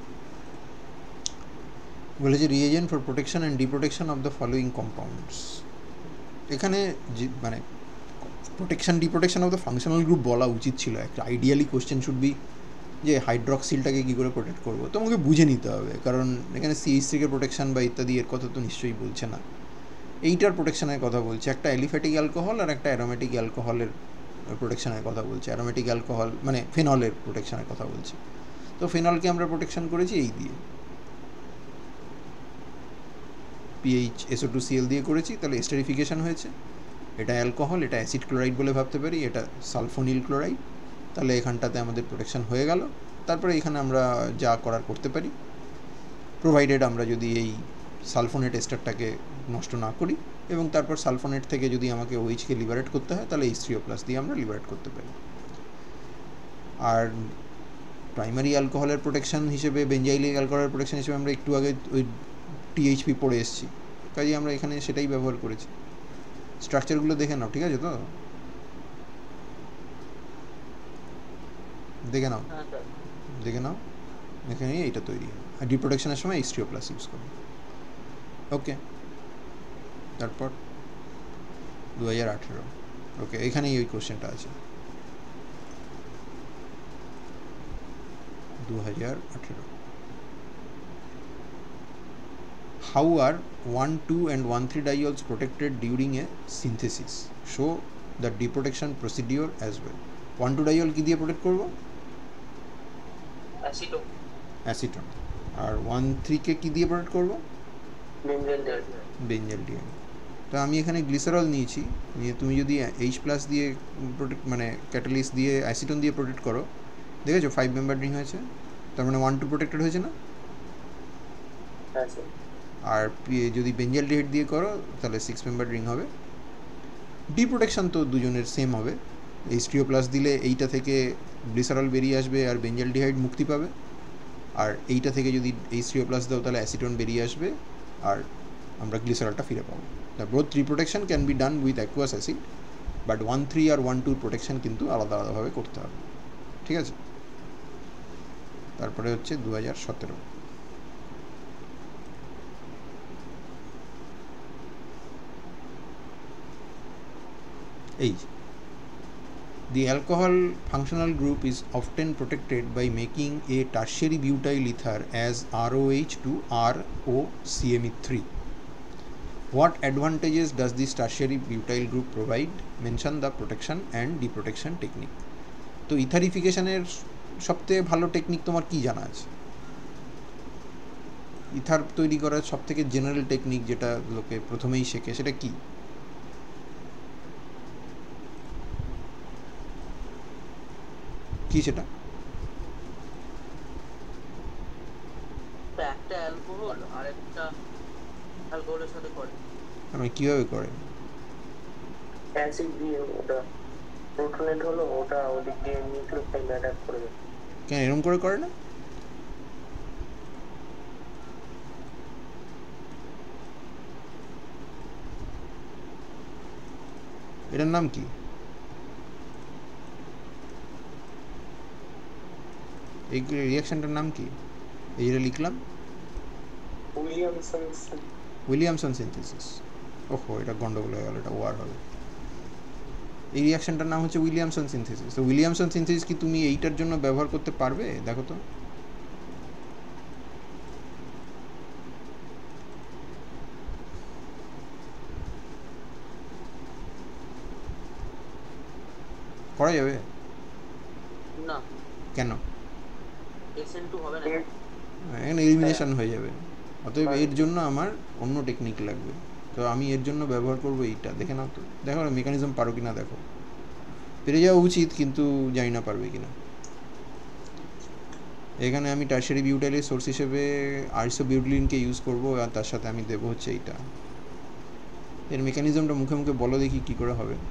বলেছে reagent for protection and deprotection of the following compounds. এখানে যে মানে protection deprotection of the functional group বলা উচিত ছিল। একটা আইডিয়ালি কোশ্চেন শুড বি যে হাইড্রক্সিলটাকে কী করে প্রোটেক্ট করবো, তোমাকে বুঝে নিতে হবে, কারণ এখানে সিএইচ থেকে প্রোটেকশন বা ইত্যাদি এর কথা তো নিশ্চয়ই বলছে না, এইটার প্রোটেকশনের কথা বলছে। একটা অ্যালিফ্যাটিক অ্যালকোহল আর একটা অ্যারোমেটিক অ্যালকোহলের প্রোটেকশনের কথা বলছে। অ্যারোমেটিক অ্যালকোহল মানে ফেনলের প্রোটেকশনের কথা বলছে। তো ফেনলকে আমরা প্রোটেকশন করেছি এই দিয়ে, পিএইচ এসও টু সিএল দিয়ে করেছি, তাহলে এস্টারিফিকেশন হয়েছে। এটা অ্যালকোহল, এটা অ্যাসিড ক্লোরাইড বলে ভাবতে পারি, এটা সালফোনিল ক্লোরাইড। তাহলে এখানটাতে আমাদের প্রোটেকশন হয়ে গেল। তারপরে এখানে আমরা যা করার করতে পারি, প্রোভাইডেড আমরা যদি এই সালফোনেট এস্টারটাকে নষ্ট না করি, এবং তারপর সালফোনেট থেকে যদি আমাকে ওইচকে লিবারেট করতে হয় তাহলে এইচ থ্রি ও প্লাস দিয়ে আমরা লিবারেট করতে পারি। আর প্রাইমারি অ্যালকোহলের প্রোটেকশন হিসেবে, বেঞ্জাইলিক অ্যালকোহলের প্রোটেকশন হিসেবে আমরা একটু আগে ওই টিএইচপি পড়ে এসেছি, কাজেই আমরা এখানে সেটাই ব্যবহার করেছি। স্ট্রাকচারগুলো দেখে নাও, ঠিক আছে তো? দেখে নাও, হ্যাঁ স্যার। দেখে নাও, এখানে এইটা তৈরি হয়। আর ডিপ্রোটেকশনের সময় H three O plus use করো। ওকে, তারপর দু হাজার আঠেরো। ওকে, এখানেই ওই কোশ্চেনটা আছে। দু হাজার আঠেরো, how are one two and one three diols protected during a synthesis? Show the deprotection procedure as well. one two diol কি দিয়ে প্রোটেক্ট করব? অ্যাসিডো। অ্যাসিটন। আর one three কে কি দিয়ে প্রোটেক্ট করব? Benzal benzylidene. তো আমি এখানে গ্লিসারল নিয়েছি, নিয়ে তুমি যদি এইচ প্লাস দিয়ে প্রোটেক্ট মানে ক্যাটালিস্ট দিয়ে অ্যাসিটন দিয়ে প্রোটেক্ট করো, দেখেছো ফাইভ মেম্বার রিং হয়েছে, তার মানে ওয়ান টু প্রোটেক্টেড হয়েছে না? আছে। আর যদি বেঞ্জেল ডিহাইড দিয়ে করো তাহলে সিক্স মেম্বার রিং হবে। ডিপ্রোটেকশন তো দুজনের সেম হবে। এইচ থ্রি ও প্লাস দিলে এইটা থেকে গ্লিসারল বেরিয়ে আসবে আর বেঞ্জেল ডিহাইড মুক্তি পাবে, আর এইটা থেকে যদি এইচ থ্রি ও প্লাস দাও তাহলে অ্যাসিটন বেরিয়ে আসবে আর আমরা গ্লিসারলটা ফিরে পাবো। Both reprotection can be done with aqueous acid, but one three আর ওয়ান টুর প্রোটেকশন কিন্তু আলাদা আলাদাভাবে করতে হবে, ঠিক আছে? তারপরে হচ্ছে দু হাজার সতেরো। এই the alcohol functional group is often protected by making a tertiary butyl ether as R O H to R O C M E three. What advantages does this tertiary butyl group provide? Mention the protection and deprotection technique. তো ইথারিফিকেশনের সবথেকে ভালো technique তোমার কি জানা আছে? Ether তৈরি করার সবথেকে জেনারেল টেকনিক যেটা লোকে প্রথমেই শেখে সেটা কি? কি সেটা? একটা অ্যালকোহল আর একটা অ্যালকোহলের সাথে করে। আমি কিভাবে করে? অ্যাসিড দিয়ে ওটা প্রোটনেট হলো, ওটা ওদিক দিয়ে নিউক্লিওফাইল অ্যাটাক করে দেয়। কেন এরকম করে করে না? এটার নাম কি? এই রিঅ্যাকশনটার নাম কি? এই যেটা লিখলাম উইলিয়ামসন উইলিয়ামসন সিনথেসিস। ওহো, এটা গন্ডগোল হয়ে গেল, এটা ওয়ার হবে। এই রিঅ্যাকশনটার নাম হচ্ছে উইলিয়ামসন সিনথেসিস। তো উইলিয়ামসন সিনথেসিস কি তুমি এইটার জন্য ব্যবহার করতে পারবে? দেখো তো। করা যাবে না। কেন? এস এন টু হবে না। এখানে এলিমিনেশন হয়ে যাবে। অতএব এর জন্য আমার অন্য টেকনিক লাগবে। তো আমি এর জন্য ব্যবহার করবো এইটা। দেখে নাও তো, দেখো মেকানিজম পারো কিনা দেখো। পেরে যাওয়া উচিত, কিন্তু জানি না পারবে কিনা। এখানে আমি টারশারি বিউটাইলের সোর্স হিসেবে আইসোবিউটিলিনকে ইউজ করব, আর তার সাথে আমি দেবো হচ্ছে এইটা। এর মেকানিজমটা মুখে মুখে বলো দেখি কী করে হবে।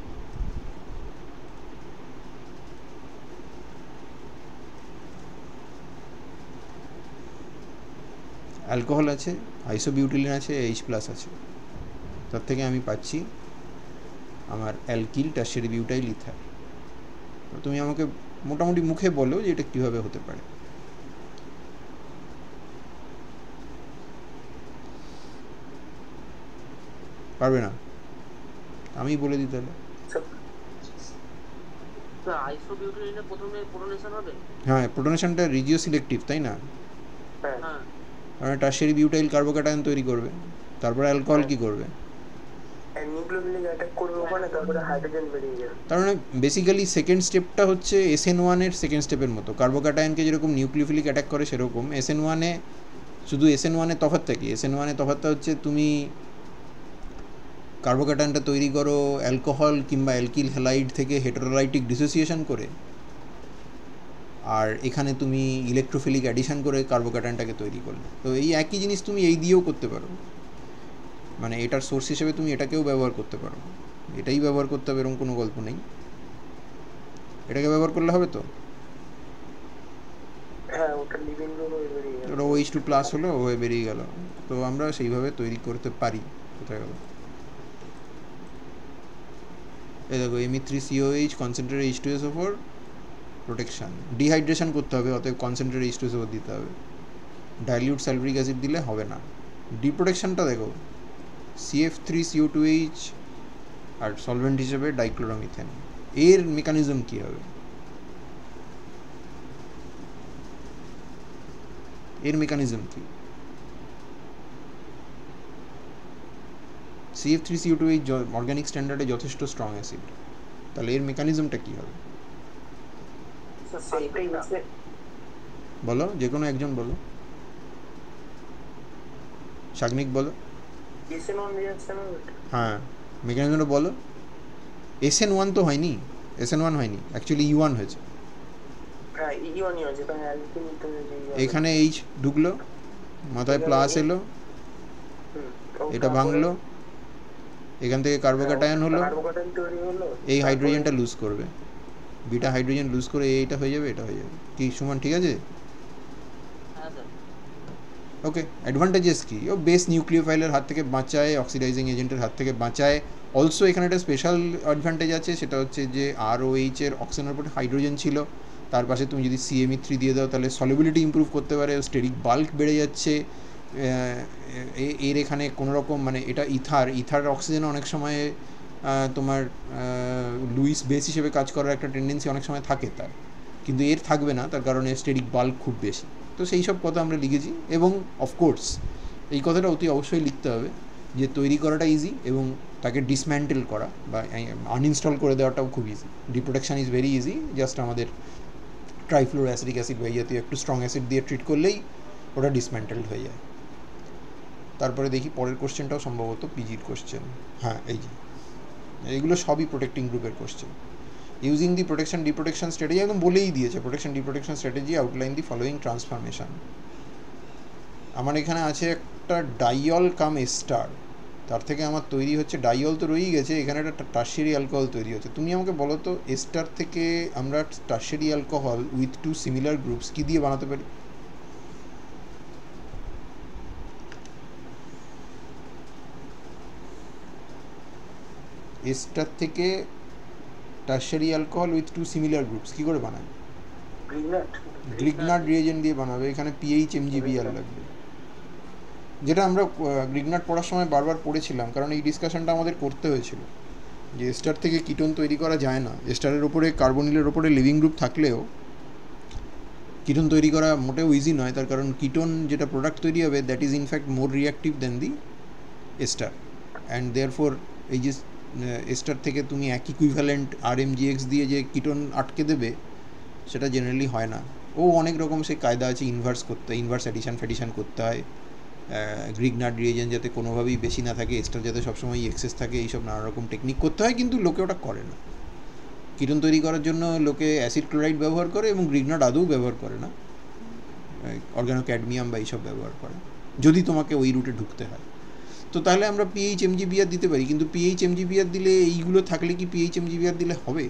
অ্যালকোহল আছে, আইসোবিউটিলিন আছে, এইচ প্লাস আছে, তার থেকে আমি পাচ্ছি আমার অ্যালকিল টারশারি বিউটাইল ইথার। তো তুমি আমাকে মোটামুটি মুখে বলো যে এটা কীভাবে হতে পারে। পারবে না? আমি বলে দিই তাহলে। আইসোবিউটিলিনে প্রথমে প্রোটনেশন হবে। হ্যাঁ, প্রোটনেশনটা রিজিও সিলেক্টিভ, তাই না? হ্যাঁ। মানে টারশারি বিউটাইল কার্বোক্যাটায়ন তৈরি করবে, তারপরে অ্যালকোহল কি করবে? নিউক্লিওফিলিক অ্যাটাক করবে ওখানে, তারপরে হাইড্রোজেন বেরিয়ে যাবে। তার মানে বেসিক্যালি সেকেন্ড স্টেপটা হচ্ছে এস এন ওয়ানের সেকেন্ড স্টেপের মতো। কার্বোক্যাটায়নকে যেরকম নিউক্লিওফিলিক অ্যাটাক করে সেরকম এস এন ওয়ানে, শুধু এস এন ওয়ানের তফাৎটা কি? এস এন ওয়ানের তফাৎটা হচ্ছে তুমি কার্বোক্যাটায়নটা তৈরি করো অ্যালকোহল কিংবা অ্যালকিল হ্যালাইড থেকে হেটেরোলাইটিক ডিসোসিয়েশন করে, আর এখানে তুমি ইলেকট্রোফিলিক অ্যাডিশন করে কার্বোক্যাটায়নটাকে তৈরি করলে। তো এই একই জিনিস তুমি এই দিয়েও করতে পারো, মানে এটার সোর্স হিসেবে তুমি এটাকেও ব্যবহার করতে পারো। এটাই ব্যবহার করতে হবে এরকম কোনো গল্প নেই। এটাকে ব্যবহার করলে হবে তো? হ্যাঁ, ওটা লিভিং রুম হয়ে বেরিয়ে গেল, ওটা ওএইচ টু প্লাস হলো, হয়ে বেরিয়ে গেল। তো আমরা সেইভাবে তৈরি করতে পারি। কোথায় গেল? এই দেখো M E three C O H concentrate H two S O four protection, dehydration করতে হবে, অতএব concentrate H two S O four দিতে হবে, ডাইলিউট সালফ্রিক অ্যাসিড দিলে হবে না। ডিপ্রোটেকশনটা দেখো C F three C O two H আর সলভেন্ট হিসেবে ডাইক্লোরোমিথেন, এর মেকানিজম কী হবে, এর মেকানিজম কি? C F three C O two H organic স্ট্যান্ডার্ডে যথেষ্ট স্ট্রং অ্যাসিড, তাহলে এর মেকানিজমটা কী হবে বলো, যে কোনো একজন বলো, সাগ্নিক বলো। হ্যাঁ মেকানিজমটা বলো। এস এন ওয়ান তো হয়নি, এস এন ওয়ান হয়নি, অ্যাকচুয়ালি ই ওয়ান হয়েছে। এখানে এইচ ঢুকলো, মাথায় প্লাস এলো, এটা ভাঙলো, এখান থেকে কার্বোক্যাটায়ন হলো, এই হাইড্রোজেনটা লুজ করবে, বিটা হাইড্রোজেন লুজ করে এইটা হয়ে যাবে, এটা হয়ে যাবে। কি সুমন ঠিক আছে? ওকে, অ্যাডভান্টেজেস কি? ও বেস নিউক্লিওফাইলের হাত থেকে বাঁচায়, অক্সিডাইজিং এজেন্টের হাত থেকে বাঁচায়। অলসো এখানে একটা স্পেশাল অ্যাডভান্টেজ আছে, সেটা হচ্ছে যে আর ও এইচ এর অক্সিজেনের উপর হাইড্রোজেন ছিল, তার পাশে তুমি যদি সি এম ই থ্রি দিয়ে দাও তাহলে সলিবিলিটি ইম্প্রুভ করতে পারে, স্টেরিক বাল্ক বেড়ে যাচ্ছে। এর এখানে কোনো রকম মানে এটা ইথার, ইথার অক্সিজেন অনেক সময় তোমার লুইস বেস হিসেবে কাজ করার একটা টেন্ডেন্সি অনেক সময় থাকে তার, কিন্তু এর থাকবে না, তার কারণে স্টেরিক বাল্ক খুব বেশি। তো সেই সব কথা আমরা লিখেছি, এবং অফকোর্স এই কথাটা অতি অবশ্যই লিখতে হবে যে তৈরি করাটা ইজি এবং তাকে ডিসম্যান্টেল করা বা আনইনস্টল করে দেওয়াটাও খুব easy. Deprotection is very easy, just আমাদের ট্রাইফ্লোরো অ্যাসিডিক অ্যাসিড বা জাতীয় একটু স্ট্রং অ্যাসিড দিয়ে ট্রিট করলেই ওটা ডিসম্যান্টেলড হয়ে যায়। তারপরে দেখি পরের কোশ্চেনটাও সম্ভবত পিজির কোশ্চেন। হ্যাঁ এই যে এইগুলো সবই প্রোটেক্টিং গ্রুপের question. Using the protection deprotection strategy একদম বলেই দিয়েছে, protection deprotection strategy outline the following transformation. আমার এখানে আছে একটা ডাইয়ল কাম এস্টার, তার থেকে আমার তৈরি হচ্ছে ডাইয়ল তো রয়েই গেছে, এখানে একটা টার্সিয়ারি অ্যালকোহল তৈরি হচ্ছে। তুমি আমাকে বলো তো এস্টার থেকে আমরা tertiary alcohol with two similar groups কী দিয়ে বানাতে পারি? এস্টার থেকে tertiary alcohol with two similar groups কী করে বানায়? গ্রিগনাট রিয়েজেন্ট দিয়ে বানাবে, এখানে পিএইচ এমজিবিআর লাগবে, যেটা আমরা গ্রিগনাট পড়ার সময় বারবার পড়েছিলাম, কারণ এই ডিসকাশনটা আমাদের করতে হয়েছিল যে এস্টার থেকে কিটোন তৈরি করা যায় না। এস্টারের ওপরে কার্বনিলের ওপরে লিভিং গ্রুপ থাকলেও কিটোন তৈরি করা মোটেও ইজি নয়, তার কারণ কিটোন যেটা প্রোডাক্ট তৈরি হবে that is in fact more reactive than the ester, and therefore এই যে এস্টার থেকে তুমি এক equivalent R M G X দিয়ে যে কিটোন আটকে দেবে সেটা জেনারেলি হয় না। ও অনেক রকম সে কায়দা আছে, ইনভার্স করতে হয়, ইনভার্স অ্যাডিশন ফ্যাডিশন করতে হয়, গ্রিগনাট রিয়েজেন্ট যাতে কোনোভাবেই বেশি না থাকে, এস্টার যাতে সবসময় এক্সেস থাকে, এইসব নানা রকম টেকনিক করতে হয়, কিন্তু লোকে ওটা করে না। কিটোন তৈরি করার জন্য লোকে অ্যাসিড ক্লোরাইড ব্যবহার করে এবং গ্রিগনাট আদৌ ব্যবহার করে না, অর্গানো ক্যাডমিয়াম বা এইসব ব্যবহার করে যদি তোমাকে ওই রুটে ঢুকতে হয়। তো তাহলে আমরা পিএইচ এমজিবিআর দিতে পারি, কিন্তু পিএইচ এমজিবিআর দিলে এইগুলো থাকলে কি পিএইচ এমজিবিআর দিলে হবে?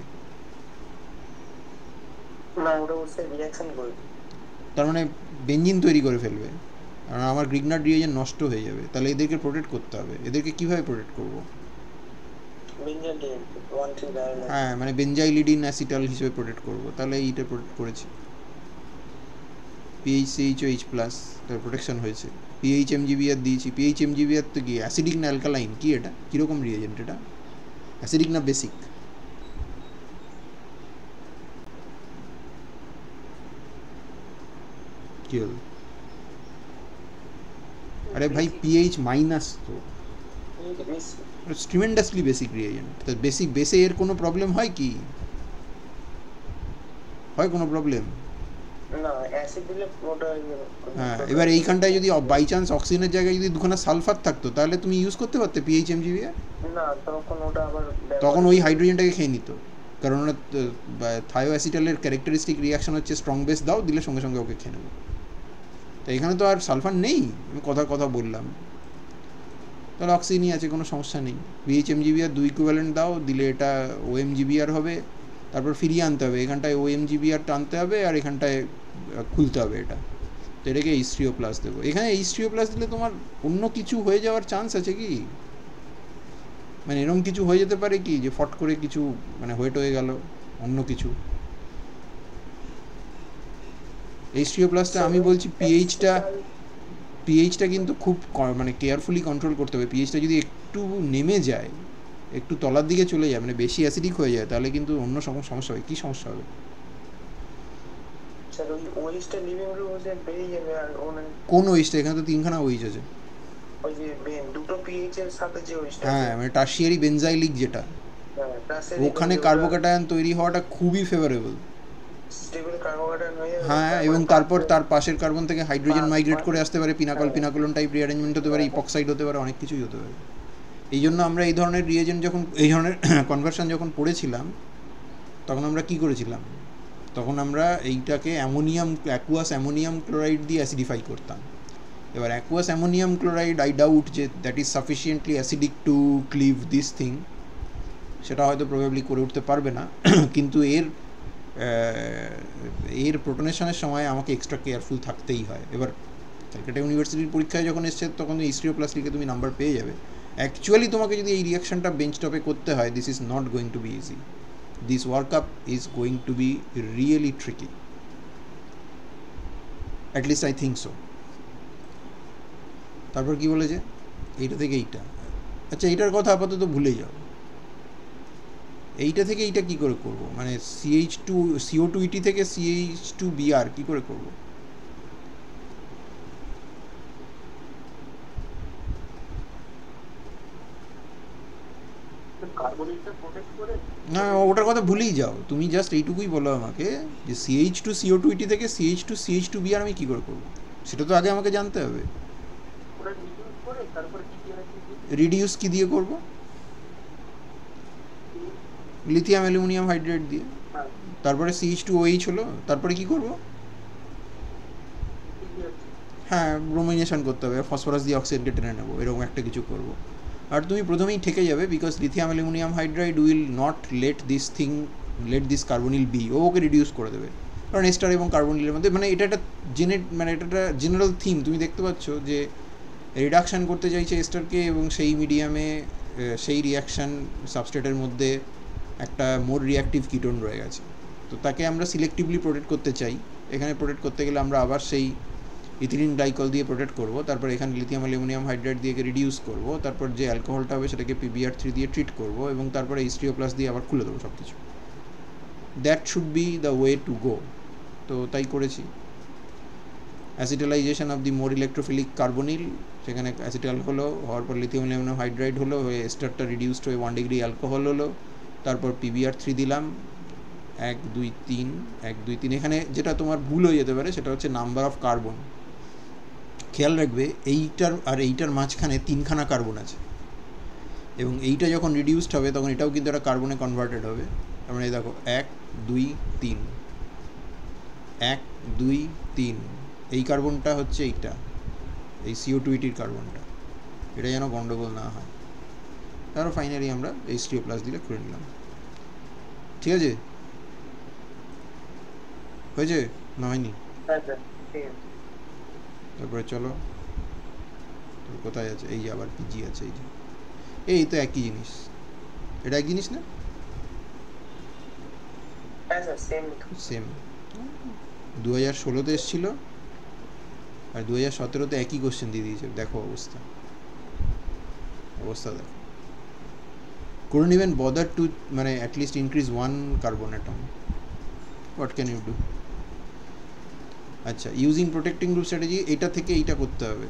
তার মানে বেঞ্জিন তৈরি করে ফেলবে, কারণ আমার গ্রিগনাট রিয়েজেন্ট নষ্ট হয়ে যাবে। তাহলে এদেরকে প্রোটেক্ট করতে হবে, এদেরকে কীভাবে প্রোটেক্ট করবো? হ্যাঁ মানে বেঞ্জাইলিডিন অ্যাসিটাল হিসেবে প্রোটেক্ট করবো, তাহলে এইটা প্রোটেক্ট করেছি। PH CH O H plus, তার প্রোটেকশন হয়েছে। পিএইচ এমজিবিআর দিয়েছি, পিএইচ এমজিবিআর তো কি অ্যাসিডিক না অ্যালকালাইন? কি এটা কীরকম রিয়েজেন্ট? এটা অ্যাসিডিক না বেসিক? কি হল? আরে ভাই পিএইচ মাইনাস তো ট্রিমেন্ডাসলি বেসিক রিয়েজেন্ট। তো বেসিক বেসে এর কোনো প্রবলেম হয় কি? হয় কোনো প্রবলেম? হ্যাঁ, এবার এইখানটায় যদি বাই চান্স অক্সিজেনের জায়গায় যদি দুখানা সালফার থাকতো তাহলে তুমি ইউজ করতে পারতে পিএইচ এমজিবিআর? না, তখন ওটা আবার তখন ওই হাইড্রোজেনটাকে খেয়ে নিত, কারণ ওরা থাইও অ্যাসিটালের ক্যারেক্টারিস্টিক রিয়াকশন হচ্ছে স্ট্রং বেস দাও, দিলে সঙ্গে সঙ্গে ওকে খেয়ে নেবে। তো এখানে তো আর সালফার নেই, আমি কথা কথা বললাম, তাহলে অক্সিজেনই আছে, কোনো সমস্যা নেই। পিএইচ এমজিবিআর দুই ইকুইভ্যালেন্ট দাও, দিলে এটা ও এমজিবিআর হবে, তারপর ফিরিয়ে আনতে হবে, এখানটায় ও এমজিবিআরটা আনতে হবে আর এখানটায় খুলতে হবে এটা। তো এটাকে এইচ থ্রি ও প্লাস দেবো। এখানে এইচ থ্রি ও প্লাস দিলে তোমার অন্য কিছু হয়ে যাওয়ার চান্স আছে কি? মানে এরকম কিছু হয়ে যেতে পারে কি যে ফট করে কিছু মানে ওয়েট হয়ে গেল অন্য কিছু। এইচ টু ও প্লাসটা আমি বলছি পিএইচটা পিএইচটা কিন্তু খুব মানে কেয়ারফুলি কন্ট্রোল করতে হবে। পিএইচটা যদি একটু নেমে যায়, একটু তলার দিকে চলে যায়, মানে বেশি অ্যাসিডিক হয়ে যায়, তাহলে কিন্তু অন্য সমস্যা হবে। কী সমস্যা হবে? কোন ওইচটা? এখানে তো তিনখানা ওইচ আছে। হ্যাঁ, মানে টার্সিয়ারি বেনজাইলিক যেটা, ওখানে কার্বোক্যাটায়ন তৈরি হওয়াটা খুবই ফেভারেবল। হ্যাঁ, এবং তারপর তার পাশের কার্বন থেকে হাইড্রোজেন মাইগ্রেট করে আসতে পারে, পিনাকল পিনাকোলন টাইপ রিঅ্যারেঞ্জমেন্ট হতে পারে, ইপক্সাইড হতে পারে, অনেক কিছুই হতে পারে। এই জন্য আমরা এই ধরনের রিয়েজেন্ট যখন এই ধরনের কনভার্সন যখন পড়েছিলাম, তখন আমরা কি করেছিলাম? তখন আমরা এইটাকে অ্যামোনিয়াম অ্যাকুয়াস অ্যামোনিয়াম ক্লোরাইড দিয়ে অ্যাসিডিফাই করতাম। এবার aqueous ammonium chloride I doubt যে that is sufficiently acidic to cleave this thing, সেটা হয়তো প্রবাবলি করে উঠতে পারবে না। কিন্তু এর এর প্রোটনেশনের সময় আমাকে এক্সট্রা কেয়ারফুল থাকতেই হয়। এবার ক্যালকাটা ইউনিভার্সিটির পরীক্ষায় যখন এসছে তখন এইচ থ্রি ও প্লাস লিখে তুমি নাম্বার পেয়ে যাবে। অ্যাকচুয়ালি তোমাকে যদি এই রিয়াকশনটা বেঞ্চ টপে করতে হয়, this is not going to be easy. This workup is going to be really tricky, at least I think so. তারপর কি বলেছে? এইটা থেকে এইটা। আচ্ছা, এইটার কথা আপাতত ভুলে যাও। এইটা থেকে এইটা কি করে করব? মানে CH two CO two ET থেকে সিএইচ টু বিআর কি করে করব? না, ওটার কথা ভুলেই যাও। তুমি জাস্ট এইটুকুই বলো আমাকে যে CH two CO two ET থেকে CH two CH two BR আমি কি করে করব, সেটা তো আগে আমাকে জানতে হবে। রিডিউস কি দিয়ে করব? লিথিয়াম অ্যালুমিনিয়াম হাইড্রেট দিয়ে। তারপরে সিএইচ টু ওএইচ হলো, তারপরে কি করব? হ্যাঁ, ব্রোমিনেশন করতে হবে, ফসফরাস দিয়ে অক্সিজেনকে টেনে নেবো, এরকম একটা কিছু করব। আর তুমি প্রথমেই ঠেকে যাবে, because lithium aluminium hydride will not let this thing let this carbonyl be, ও ওকে রিডিউস করে দেবে। কারণ এস্টার এবং কার্বনিলের মধ্যে মানে এটা একটা জেনে মানে এটা একটা জেনারেল থিম। তুমি দেখতে পাচ্ছ যে রিডাকশান করতে চাইছে এস্টারকে, এবং সেই মিডিয়ামে সেই রিয়াকশান সাবস্ট্রেটের মধ্যে একটা মোর রিয়াক্টিভ কিটোন রয়ে গেছে, তো তাকে আমরা সিলেক্টিভলি প্রোটেক্ট করতে চাই। এখানে প্রোটেক্ট করতে গেলে আমরা আবার সেই ইথিলিন গ্লাইকল দিয়ে প্রোটেক্ট করব, তারপর এখানে লিথিয়াম অ্যালুমিনিয়াম হাইড্রাইড দিয়ে রিডিউস করব, তারপর যে অ্যালকোহলটা হবে সেটাকে পিবিআর থ্রি দিয়ে ট্রিট করব, এবং তারপরে এইচ থ্রি ও প্লাস দিয়ে আবার খুলে দেবো সব কিছু। That should be the way to go. তো তাই করেছি। Acetalization of the more electrophilic carbonyl, সেখানে অ্যাসিটাল হলো, হওয়ার পর লিথিয়াম অ্যালুমিনিয়াম হাইড্রাইড হলো, হয়ে এস্টারটা রিডিউসড হয়ে ওয়ান ডিগ্রি অ্যালকোহল হলো, তারপর পিবিআর থ্রি দিলাম, এক দুই তিন এক দুই তিন। এখানে যেটা তোমার ভুল হয়ে যেতে পারে সেটা হচ্ছে নাম্বার অফ কার্বন। খেয়াল রাখবে এইটার আর এইটার মাঝখানে তিনখানা কার্বন আছে, এবং এইটা যখন রিডিউসড হবে তখন এটাও কিন্তু একটা কার্বনে কনভার্টেড হবে। তার মানে দেখো এক দুই তিন, এক দুই তিন, এই কার্বনটা হচ্ছে এইটা, এই সিও টু ইটির কার্বনটা, এটা যেন গন্ডগোল না হয়। তারপর ফাইনালি আমরা এইচ থ্রি ও প্লাস দিলে করে নিলাম। ঠিক আছে? হয়েছে না হয়নি? তারপরে চলো, তোর কোথায় আছে? এই যে আবার পিজি আছে, এই যে এই তো একই জিনিস। এটা এক জিনিস না? সেম। দু হাজার ষোলোতে এসেছিলো আর দু হাজার সতেরোতে একই কোশ্চেন দিয়ে দিয়েছে। দেখো অবস্থা অবস্থা দেখো। couldn't even bother to মানে at least increase one carbon atom. What can you do? আচ্ছা, ইউজিং প্রোটেক্টিং গ্রুপ স্ট্র্যাটেজি, এটা থেকে এইটা করতে হবে,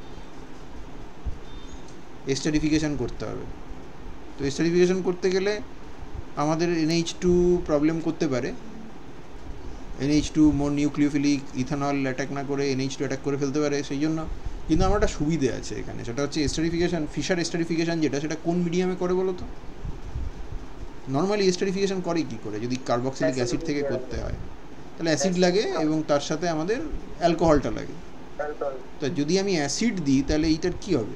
এস্টারিফিকেশন করতে হবে। তো এস্টারিফিকেশন করতে গেলে আমাদের এনএইচ টু প্রবলেম করতে পারে। NH two more nucleophilic ethanol attack না করে এনএইচ টু অ্যাটাক করে ফেলতে পারে, সেই জন্য। কিন্তু আমার একটা সুবিধে আছে এখানে, সেটা হচ্ছে এস্টারিফিকেশন, ফিশার এস্টারিফিকেশন যেটা, সেটা কোন মিডিয়ামে করে বলো তো? নর্মালি এস্টারিফিকেশন করে কী করে? যদি কার্বক্সিলিক অ্যাসিড থেকে করতে হয় তাহলে অ্যাসিড লাগে এবং তার সাথে আমাদের অ্যালকোহলটা লাগে। তো যদি আমি অ্যাসিড দিই তাহলে এইটার কী হবে?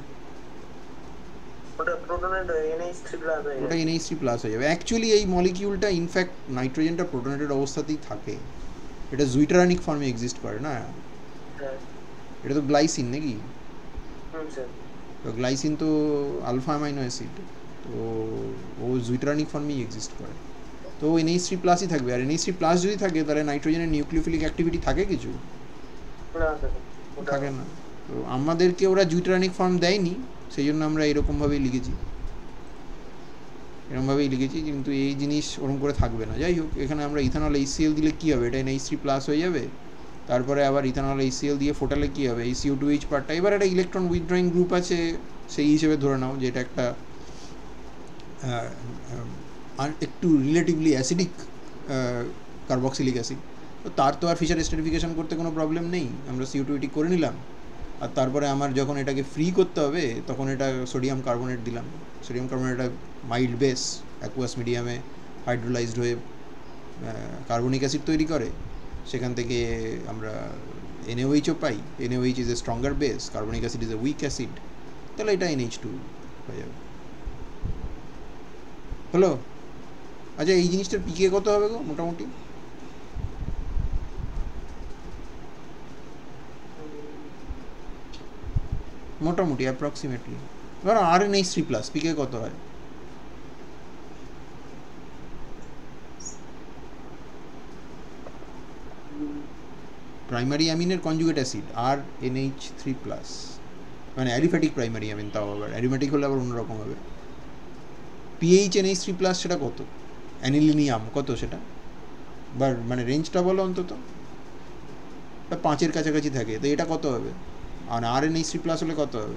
ওটা এনএইচ থ্রি প্লাস হয়ে যাবে। অ্যাকচুয়ালি এই মলিকিউলটা ইনফ্যাক্ট নাইট্রোজেনটা প্রোটনেটেড অবস্থাতেই থাকে, এটা জুইটারানিক ফর্মে এক্সিস্ট করে না। এটা তো গ্লাইসিন নাকি? তো গ্লাইসিন তো আলফা অ্যামাইনো অ্যাসিড, তো ও জুইটারানিক ফর্মেই এক্সিস্ট করে, তো এন এইচ থ্রি প্লাসই থাকবে। আর এন এইচ থ্রি প্লাস যদি থাকে তাহলে নাইট্রোজেনের নিউক্লিওফিলিক অ্যাক্টিভিটি থাকে কিছু? থাকে না। তো আমাদেরকে ওরা জুইটারানিক ফর্ম দেয়নি, সেই জন্য আমরা এরকমভাবেই লিখেছি, এরকমভাবেই লিখেছি, কিন্তু এই জিনিস ওরকম করে থাকবে না। যাই হোক, এখানে আমরা ইথানল এইচসিএল দিলে কী হবে, এটা এন এইচ থ্রি প্লাস হয়ে যাবে, তারপরে আবার ইথানল এইচসিএল দিয়ে ফোটালে কী হবে, এই সিও টু এইচ পার্টটা, এবার একটা ইলেকট্রন উইথড্রয়িং গ্রুপ আছে, সেই হিসেবে ধরে নাও যে এটা একটা একটু রিলেটিভলি অ্যাসিডিক কার্বক্সিলিক অ্যাসিড, তো তার তো আর ফিশার স্ট্রাটিফিকেশন করতে কোনো প্রবলেম নেই, আমরা সিও টু এইটি করে নিলাম, আর তারপরে আমার যখন এটাকে ফ্রি করতে হবে তখন এটা সোডিয়াম কার্বনেট দিলাম। সোডিয়াম কার্বনেট একটা মাইল্ড বেস, অ্যাকুয়াস মিডিয়ামে হাইড্রোলাইজড হয়ে কার্বনিক অ্যাসিড তৈরি করে, সেখান থেকে আমরা এনএওএইচও পাই। NAOH is a stronger base, carbonic acid is a weak acid, তাহলে এটা এনএইচ টু হয়ে যাবে। হলো? আচ্ছা, এই জিনিসটার পিকে কত হবে গো মোটামুটি? মোটামুটি অ্যাপ্রক্সিমেটলি ধরো R N H three plus PK কত হয়? প্রাইমারি অ্যামিনের conjugate acid R N H three plus, মানে অ্যালিফ্যাটিক প্রাইমারি অ্যামিন, তাও আবার অ্যারোমেটিক হলে আবার অন্যরকম হবে। PH N H three plus সেটা কত? অ্যানিলিনিয়াম কত সেটা? বা মানে রেঞ্জটা বলো অন্তত, পাঁচের কাছাকাছি থাকে, তো এটা কত হবে? আর R N H three plus হলে কত হবে?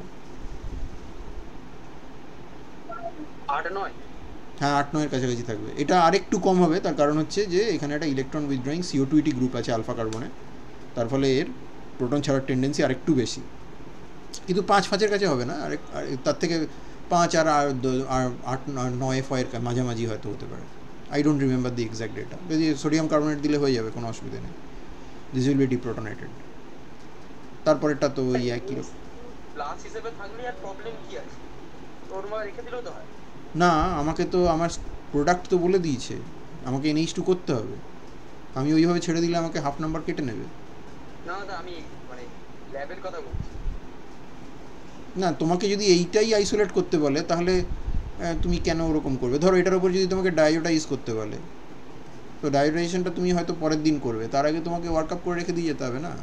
হ্যাঁ, আট নয়ের কাছাকাছি থাকবে। এটা আরেকটু কম হবে, তার কারণ হচ্ছে যে এখানে একটা electron withdrawing CO two ET group আছে আলফা কার্বনে, তার ফলে এর প্রোটন ছাড়ার টেন্ডেন্সি আরেকটু বেশি, কিন্তু পাঁচ পাঁচের কাছে হবে না, আরেক তার থেকে পাঁচ আর আট নয় ফয়ের মাঝামাঝি হয়তো হতে পারে। I don't remember the exact data. যদি সোডিয়াম কার্বনেট দিলে হয়ে যাবে, কোনো অসুবিধা নেই। This will be deprotonated. তারপরেরটা তো ওই একই রকম। প্লাস হিসেবে থাকলে আর প্রবলেম কি আছে? ওর মা রেখে দিলেও তো হয় না, আমাকে তো আমার প্রোডাক্ট তো বলে দিয়েছে আমাকে এন এইচ টু করতে হবে, আমি ওইভাবে ছেড়ে দিলে আমাকে হাফ নাম্বার কেটে নেবে। না না, আমি মানে ল্যাবের কথা বলছি। না, তোমাকে যদি এইটাই আইসোলেট করতে বলে তাহলে তুমি কেন ওরকম করবে? ধরো এটার উপর যদি তোমাকে ডায়োটাইজ করতে বলে, তো ডায়োটাইজেশনটা তুমি হয়তো পরের দিন করবে, তার আগে তোমাকে ওয়ার্কআপ করে রেখে দিয়ে যেতে হবে না?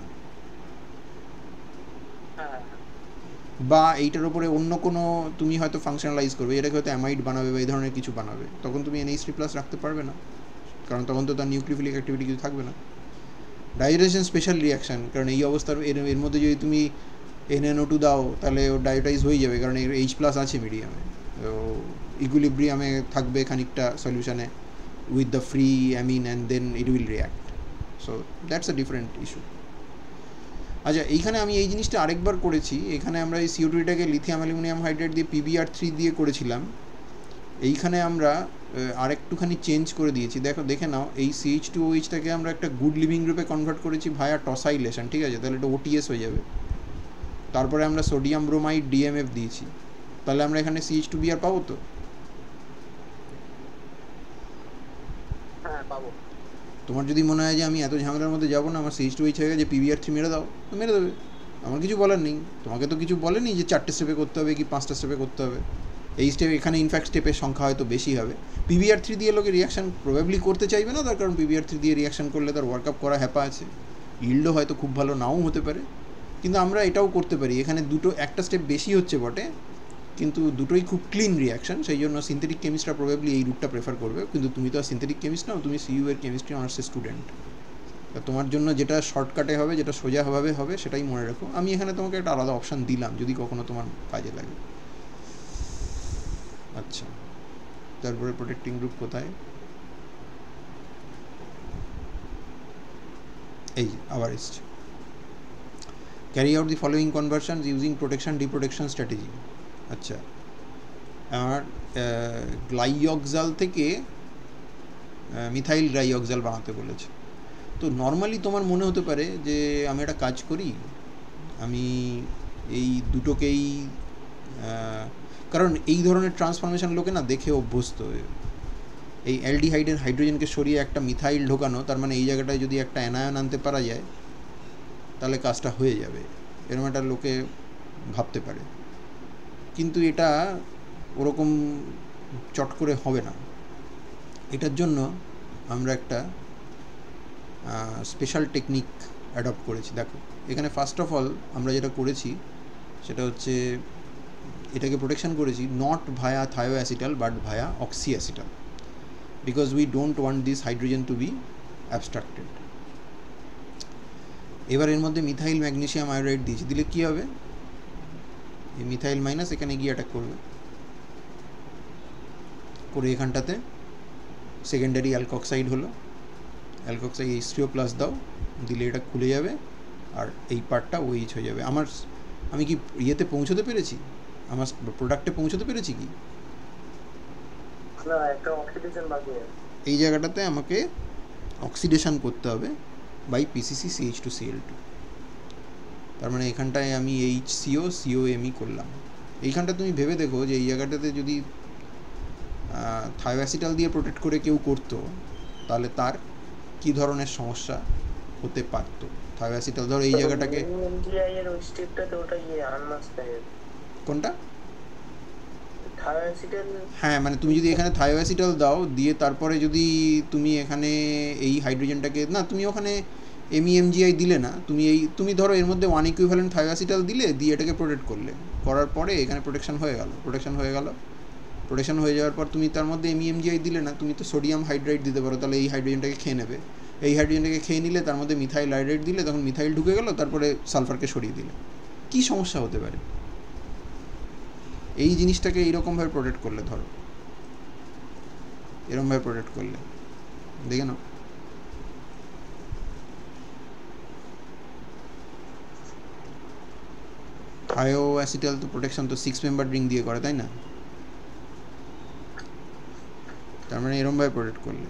বা এইটার উপরে অন্য কোনো তুমি হয়তো ফাংশনালাইজ করবে, এটাকে হয়তো অ্যামাইড বানাবে বা এই ধরনের কিছু বানাবে, তখন তুমি এন এইচ থ্রি প্লাস রাখতে পারবে না, কারণ তখন তো তার নিউক্লিওফিলিক অ্যাক্টিভিটি কিছু থাকবে না। ডায়োটাইজেশন স্পেশাল রিয়াকশান, কারণ এই অবস্থার এর এর মধ্যে যদি তুমি এন এন ও টু দাও তাহলে ও ডায়োটাইজ হয়ে যাবে, কারণ এর এইচ প্লাস আছে মিডিয়ামে, তো ইকুইলিব্রিয়ামে থাকবে খানিকটা সলিউশনে with the free amine and then it will react, so that's a different issue. আচ্ছা, এইখানে আমি এই জিনিসটা আরেকবার করেছি, এখানে আমরা এই সিও টুটাকে লিথিয়াম অ্যালুমিনিয়াম হাইড্রেট দিয়ে পিবিআর থ্রি দিয়ে করেছিলাম, এইখানে আমরা আরেকটুখানি চেঞ্জ করে দিয়েছি। দেখো, দেখে নাও, এই সিএইচ টু ওইচটাকে আমরা একটা গুড লিভিং গ্রুপে কনভার্ট করেছি ভায়া টসাইলেশন, ঠিক আছে? তাহলে এটা ওটিএস হয়ে যাবে। তারপরে আমরা সোডিয়াম ব্রোমাইড ডিএমএফ দিয়েছি, তাহলে আমরা এখানে সিএইচ টু বিআর পাবো তো? হ্যাঁ, পাবো। তোমার যদি মনে হয় যে আমি এত ঝামেলার মধ্যে যাবো না, আমার সিএইচ টু এইচ হয়ে গেছে, পিবিআর থ্রি মেরে দাও, তো মেরে দেবে, আমার কিছু বলার নেই। তোমাকে তো কিছু বলেনি যে চারটে স্টেপে করতে হবে কি পাঁচটা স্টেপে করতে হবে। এই স্টেপ, এখানে ইনফ্যাক্ট স্টেপের সংখ্যা হয়তো বেশি হবে। পিবিআর থ্রি দিয়ে লোকে রিয়াকশান প্রবাবলি করতে চাইবে না, তার কারণ পিবিআর থ্রি দিয়ে রিয়াকশান করলে তার ওয়ার্কআপ করা হ্যাপা আছে, ইল্ডও হয়তো খুব ভালো নাও হতে পারে, কিন্তু আমরা এটাও করতে পারি। এখানে দুটো, একটা স্টেপ বেশি হচ্ছে বটে, কিন্তু দুটোই খুব ক্লিন রিয়াকশান, সেই জন্য সিনথেটিক কেমিস্টরা প্রবাবলি এই রুটটা প্রেফার করবে। কিন্তু তুমি তো আর সিনথেটিক কেমিস্ট নাও, তুমি সিইউ এর কেমিস্ট্রি অনার্সের স্টুডেন্ট, তা তোমার জন্য যেটা শর্টকাটে হবে, যেটা সোজাভাবে হবে, সেটাই মনে রাখো। আমি এখানে তোমাকে একটা আলাদা অপশান দিলাম যদি কখনো তোমার কাজে লাগে। আচ্ছা, তারপরে প্রোটেক্টিং গ্রুপ কোথায়? এই আবার এসছে, carry out the following conversion using protection deprotection strategy. আচ্ছা, আমার গ্লাইঅক্সাল থেকে মিথাইল গ্লাইঅক্সাল বানাতে বলেছে। তো নর্মালি তোমার মনে হতে পারে যে আমি একটা কাজ করি, আমি এই দুটোকেই, কারণ এই ধরনের ট্রান্সফরমেশন লোকে না দেখে অভ্যস্ত, এই অ্যালডিহাইডের হাইড্রোজেনকে সরিয়ে একটা মিথাইল ঢোকানো, তার মানে এই জায়গাটায় যদি একটা অ্যানায়ন আনতে পারা যায় তাহলে কাজটা হয়ে যাবে, এরকম একটা লোকে ভাবতে পারে। কিন্তু এটা ওরকম চট করে হবে না। এটার জন্য আমরা একটা স্পেশাল টেকনিক অ্যাডপ্ট করেছি। দেখো এখানে ফার্স্ট অফ অল আমরা যেটা করেছি সেটা হচ্ছে এটাকে প্রোটেকশন করেছি not via thioacetal but via oxyacetal, because we don't want this hydrogen to be abstracted. এবার এর মধ্যে মিথাইল ম্যাগনেসিয়াম আয়োডাইড দিয়েছি, দিলে কী হবে, এই মিথাইল মাইনাস এখানে গিয়ে অ্যাটাক করবে, করে এখানটাতে সেকেন্ডারি অ্যালকক্সাইড হলো, alkoxide H three O plus দাও, দিলে এটা খুলে যাবে আর এই পার্টটা ওইচ হয়ে যাবে। আমার আমি কি ইয়েতে পৌঁছতে পেরেছি, আমার প্রোডাক্টে পৌঁছতে পেরেছি কি? না, একটা অক্সিডেশন বাকি আছে এই জায়গাটাতে আমাকে অক্সিডেশন করতে হবে by PCC C H two C L two. তার মানে এখানটায় আমি এইচ সিও সিও এমই করলাম। এইখানটা তুমি ভেবে দেখো যে এই জায়গাটাতে যদি থায়োঅ্যাসিটাল দিয়ে প্রোটেক্ট করে কেউ করতো তাহলে তার কি ধরনের সমস্যা হতে পারতো। থায়োঅ্যাসিটাল ধরো এই জায়গাটাকে, এমজিআই এর ওই স্টেপটাতে ওটা ইয়ে আনমাস্ক থাকে কোনটা থায়োঅ্যাসিটাল। হ্যাঁ মানে তুমি যদি এখানে থায়োঅ্যাসিটাল দাও দিয়ে তারপরে যদি তুমি এখানে এই হাইড্রোজেনটাকে না, তুমি ওখানে এমইএমজিআই দিলে না, তুমি এই তুমি ধরো এর মধ্যে ওয়ান ইকুইভ্যালেন্ট থায়োঅ্যাসিটাল দিলে, দিয়ে এটাকে প্রোটেক্ট করলে, করার পরে এখানে প্রোটেকশন হয়ে গেল, প্রোটেকশন হয়ে গেল প্রোটেকশন হয়ে যাওয়ার পর তুমি তার মধ্যে এমইএমজিআই দিলে না, তুমি তো সোডিয়াম হাইড্রাইড দিতে পারো, তাহলে এই হাইড্রোজেনটাকে খেয়ে নেবে, এই হাইড্রোজেনটাকে খেয়ে নিলে তার মধ্যে মিথাইল হাইড্রাইড দিলে তখন মিথাইল ঢুকে গেল, তারপরে সালফারকে সরিয়ে দিলে, কি সমস্যা হতে পারে? এই জিনিসটাকে এইরকমভাবে প্রোটেক্ট করলে, ধরো এরকমভাবে প্রোটেক্ট করলে, দেখে নাও থায়োঅ্যাসিটাল তো প্রোটেকশন তো সিক্স মেম্বার রিং দিয়ে করে, তাই না? তার মানে এরকমভাবে প্রোটেক্ট করলে,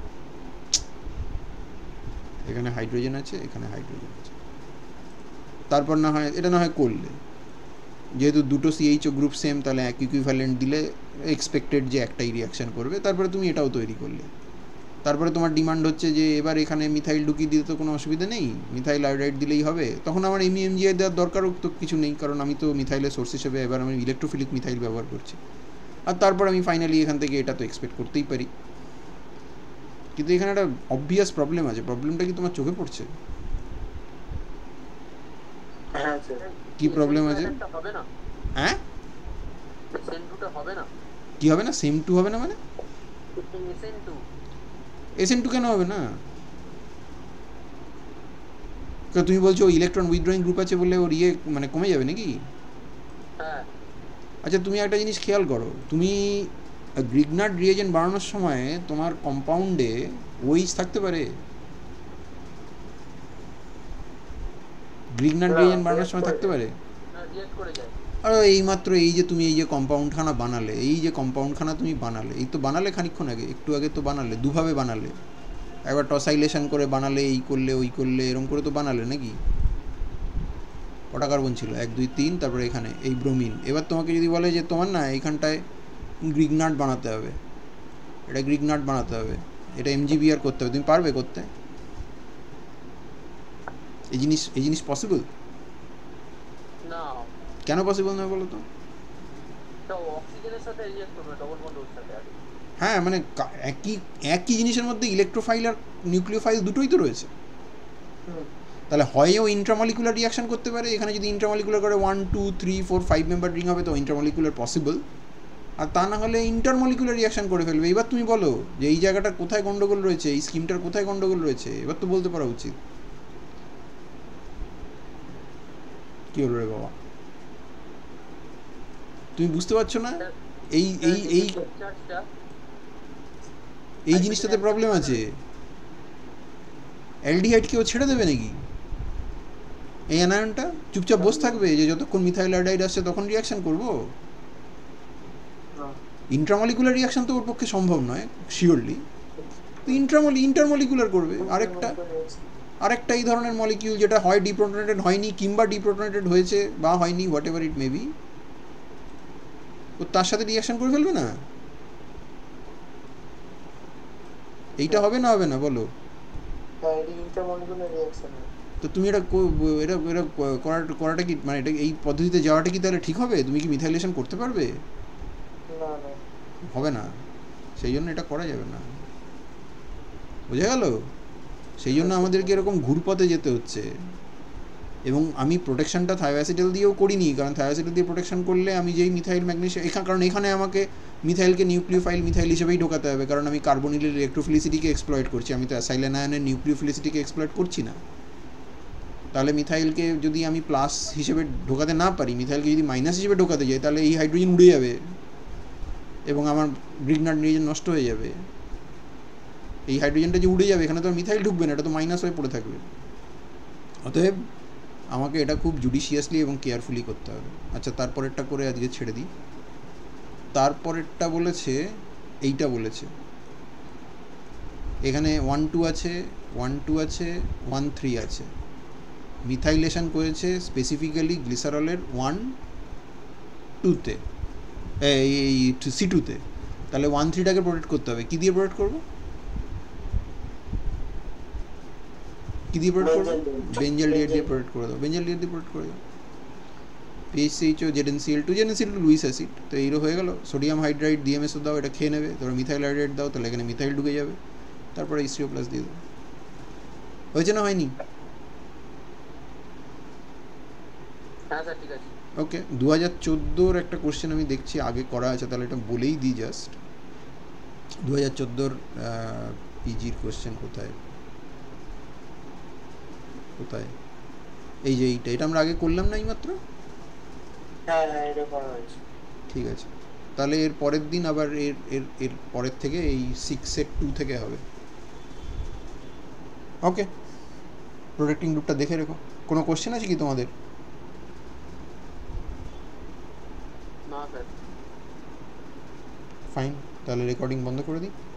এখানে হাইড্রোজেন আছে, এখানে হাইড্রোজেন আছে, তারপর না হয় এটা না হয় করলে, যেহেতু দুটো সিএইচও গ্রুপ সেম তাহলে এক ইকুইভ্যালেন্ট দিলে এক্সপেক্টেড যে একটাই রিয়াকশান করবে, তারপরে তুমি এটাও তৈরি করলে, তারপরে তোমার ডিমান্ড হচ্ছে যে এবার এখানে মিথাইল ঢুকিয়ে দিতে তো কোনো অসুবিধা নেই, মিথাইল আয়োডাইড দিলেই হবে, তখন আমার এমইএমজিআই দেওয়ার দরকারও তো কিছু নেই, কারণ আমি তো মিথাইলের সোর্স হিসেবে এবার আমি ইলেকট্রোফিলিক মিথাইল ব্যবহার করছি, আর তারপর আমি ফাইনালি এখান থেকে এটা তো এক্সপেক্ট করতেই পারি। কিন্তু এখানে একটা অবভিয়াস প্রবলেম আছে, প্রবলেমটা কি তোমার চোখে পড়ছে? হ্যাঁ স্যার, কি প্রবলেম আছে? হবে না, হ্যাঁ সেন টুটা হবে না, কি হবে না? সেম টু হবে না মানে সেন টু এসএন টু কেন হবে না? তুমি বলছো ইলেকট্রন উইথড্রয়িং গ্রুপ আছে বলে ওর ইয়ে মানে কমে যাবে নাকি? হ্যাঁ। আচ্ছা তুমি একটা জিনিস খেয়াল করো, তুমি গ্রিগনার্ড রিয়েজেন্ট বানানোর সময় তোমার কম্পাউন্ডে ওইচ থাকতে পারে? গ্রিগনার্ড রিয়েজেন্ট বানানোর সময় থাকতে পারে? রিঅ্যাক্ট করে যায়। আর এইমাত্র এই যে তুমি এই যে কম্পাউন্ডখানা বানালে, এই যে কম্পাউন্ডখানা তুমি বানালে, এই তো বানালে খানিকক্ষণ আগে, একটু আগে তো বানালে, দুভাবে বানালে, একবার টসাইলেশন করে বানালে, এই করলে ওই করলে, এরকম করে তো বানালে নাকি? কটা কার্বন ছিল? এক দুই তিন, তারপরে এখানে এই ব্রোমিন। এবার তোমাকে যদি বলে যে তোমার না এইখানটায় গ্রিগনার্ড বানাতে হবে, এটা গ্রিগনার্ড বানাতে হবে, এটা এমজিবিআর করতে হবে, তুমি পারবে করতে? এই জিনিস এই জিনিস পসিবল না। কেন পসিবল নয় বলো তো? তো অক্সিজেনের সাথে রিঅ্যাক্ট করবে ডবল বন্ডের সাথে। হ্যাঁ মানে একই একই জিনিসের মধ্যে ইলেকট্রোফাইল আর নিউক্লিওফাইল দুটোই তো রয়েছে, তাহলে হয় ও ইন্ট্রামলিকুলার রিয়াকশন করতে পারে, এখানে যদি ইন্ট্রামলিকুলার করে one two three four five member ring হবে তো ইন্ট্রামলিকুলার পসিবল, আর তা না হলে ইন্টারমলিকুলার রিয়াকশন করে ফেলবে। এবার তুমি বলো যে এই জায়গাটার কোথায় গন্ডগোল রয়েছে, এই স্কিমটার কোথায় গন্ডগোল রয়েছে, এবার তো বলতে পারা উচিত। কি হলো রে বাবা, তুমি বুঝতে পারছো না? এই এই এই এই জিনিসটাতে প্রবলেম আছে। অ্যালডিহাইড কেউ ছেড়ে দেবে নাকি? এই অ্যানায়নটা চুপচাপ বসে থাকবে যে যতক্ষণ মিথাইল আয়োডাইড আসছে তখন রিয়াকশন করবো? ইন্ট্রামলিকুলার রিয়াকশন তো ওর পক্ষে সম্ভব নয় শিওরলি, তো ইন্ট্রামলি ইন্টারমলিকুলার করবে। আরেকটা আরেকটা এই ধরনের মলিকিউল যেটা হয় ডিপ্রোটনেটেড হয়নি কিংবা ডিপ্রোটনেটেড হয়েছে বা হয়নি, হোয়াট এভার ইট মেবি, ও তার সাথে রিয়াকশন করে ফেলবে না? এইটা হবে না হবে না বলো? তো তুমি এটা এটা এটা করাটা করাটা কি মানে এটা এই পদ্ধতিতে যাওয়াটা কি তাহলে ঠিক হবে? তুমি কি মিথাইলেশন করতে পারবে? হবে না, সেই জন্য এটা করা যাবে না, বোঝা গেল? সেই জন্য আমাদেরকে এরকম ঘুরপথে যেতে হচ্ছে। এবং আমি প্রোটেকশনটা থায়োঅ্যাসিটাল দিয়েও করিনি, কারণ থায়োঅ্যাসিটাল দিয়ে প্রোটেকশন করলে আমি যেই মিথাইল ম্যাগনেসিয়াম এখানে, কারণ এখানে আমাকে মিথাইলকে নিউক্লিওফাইল মিথাইল হিসেবেই ঢোকাতে হবে, কারণ আমি কার্বনিলের ইলেকট্রোফিলিসিটিকে এক্সপ্লয়েট করছি, আমি তো অ্যাসাইলেন আয়নের নিউক্লিওফিলিসিটিকে এক্সপ্লয়েট করছি না। তাহলে মিথাইলকে যদি আমি প্লাস হিসেবে ঢোকাতে না পারি, মিথাইলকে যদি মাইনাস হিসেবে ঢোকাতে যাই, তাহলে এই হাইড্রোজেন উড়ে যাবে এবং আমার ব্রিগনার্ড রিয়েজেন্ট নষ্ট হয়ে যাবে। এই হাইড্রোজেনটা যে উড়ে যাবে, এখানে তো আর মিথাইল ঢুকবে না, এটা তো মাইনাস হয়ে পড়ে থাকবে। অতএব আমাকে এটা খুব জুডিশিয়াসলি এবং কেয়ারফুলি করতে হবে। আচ্ছা, তারপরেরটা করে আজকে ছেড়ে দিই। তারপরেরটা বলেছে, এইটা বলেছে এখানে ওয়ান টু আছে, ওয়ান টু আছে, ওয়ান থ্রি আছে। মিথাইলেশন করেছে স্পেসিফিক্যালি গ্লিসারলের ওয়ান টুতে, এই সি টুতে। তাহলে ওয়ান থ্রিটাকে প্রোটেক্ট করতে হবে। কী দিয়ে প্রোটেক্ট করবো? কী দিয়ে প্রোটেক্ট করবো? বেঞ্জেল ডিএড দিয়ে প্রোটেক্ট করে দাও, বেঞ্জেল ডিএড দিয়ে প্রোটেক্ট করে দাও। PHCHO ZNCL two ZNCL two Lewis acid, তো এইরো হয়ে গেল। সোডিয়াম হাইড্রাইড ডিএমএসও দাও, এটা খেয়ে নেবে। তারপর মিথাইল হাইড্রাইড দাও, তাহলে এখানে মিথাইল ঢুকে যাবে। তারপরে এইচসিও প্লাস দিয়ে দেবো। হয়েছে না হয়নি? হ্যাঁ স্যার ঠিক আছে। ওকে, দু হাজার চোদ্দোর একটা কোশ্চেন আমি দেখছি আগে করা আছে, তাহলে এটা বলেই দিই জাস্ট। দু হাজার চোদ্দোর পিজির কোশ্চেন কোথায় কোথায় এই যে এইটা, এটা আমরা আগে করলাম না এইমাত্র? হ্যাঁ হ্যাঁ এটা করা হয়েছে। ঠিক আছে, তাহলে এর পরের দিন আবার এর এর এর পরের থেকে এই সিক্সের টু থেকে হবে। ওকে, প্রোটেক্টিং গ্রুপটা দেখে রেখো। কোনো কোশ্চেন আছে কি তোমাদের? না স্যার। ফাইন, তাহলে রেকর্ডিং বন্ধ করে দিই।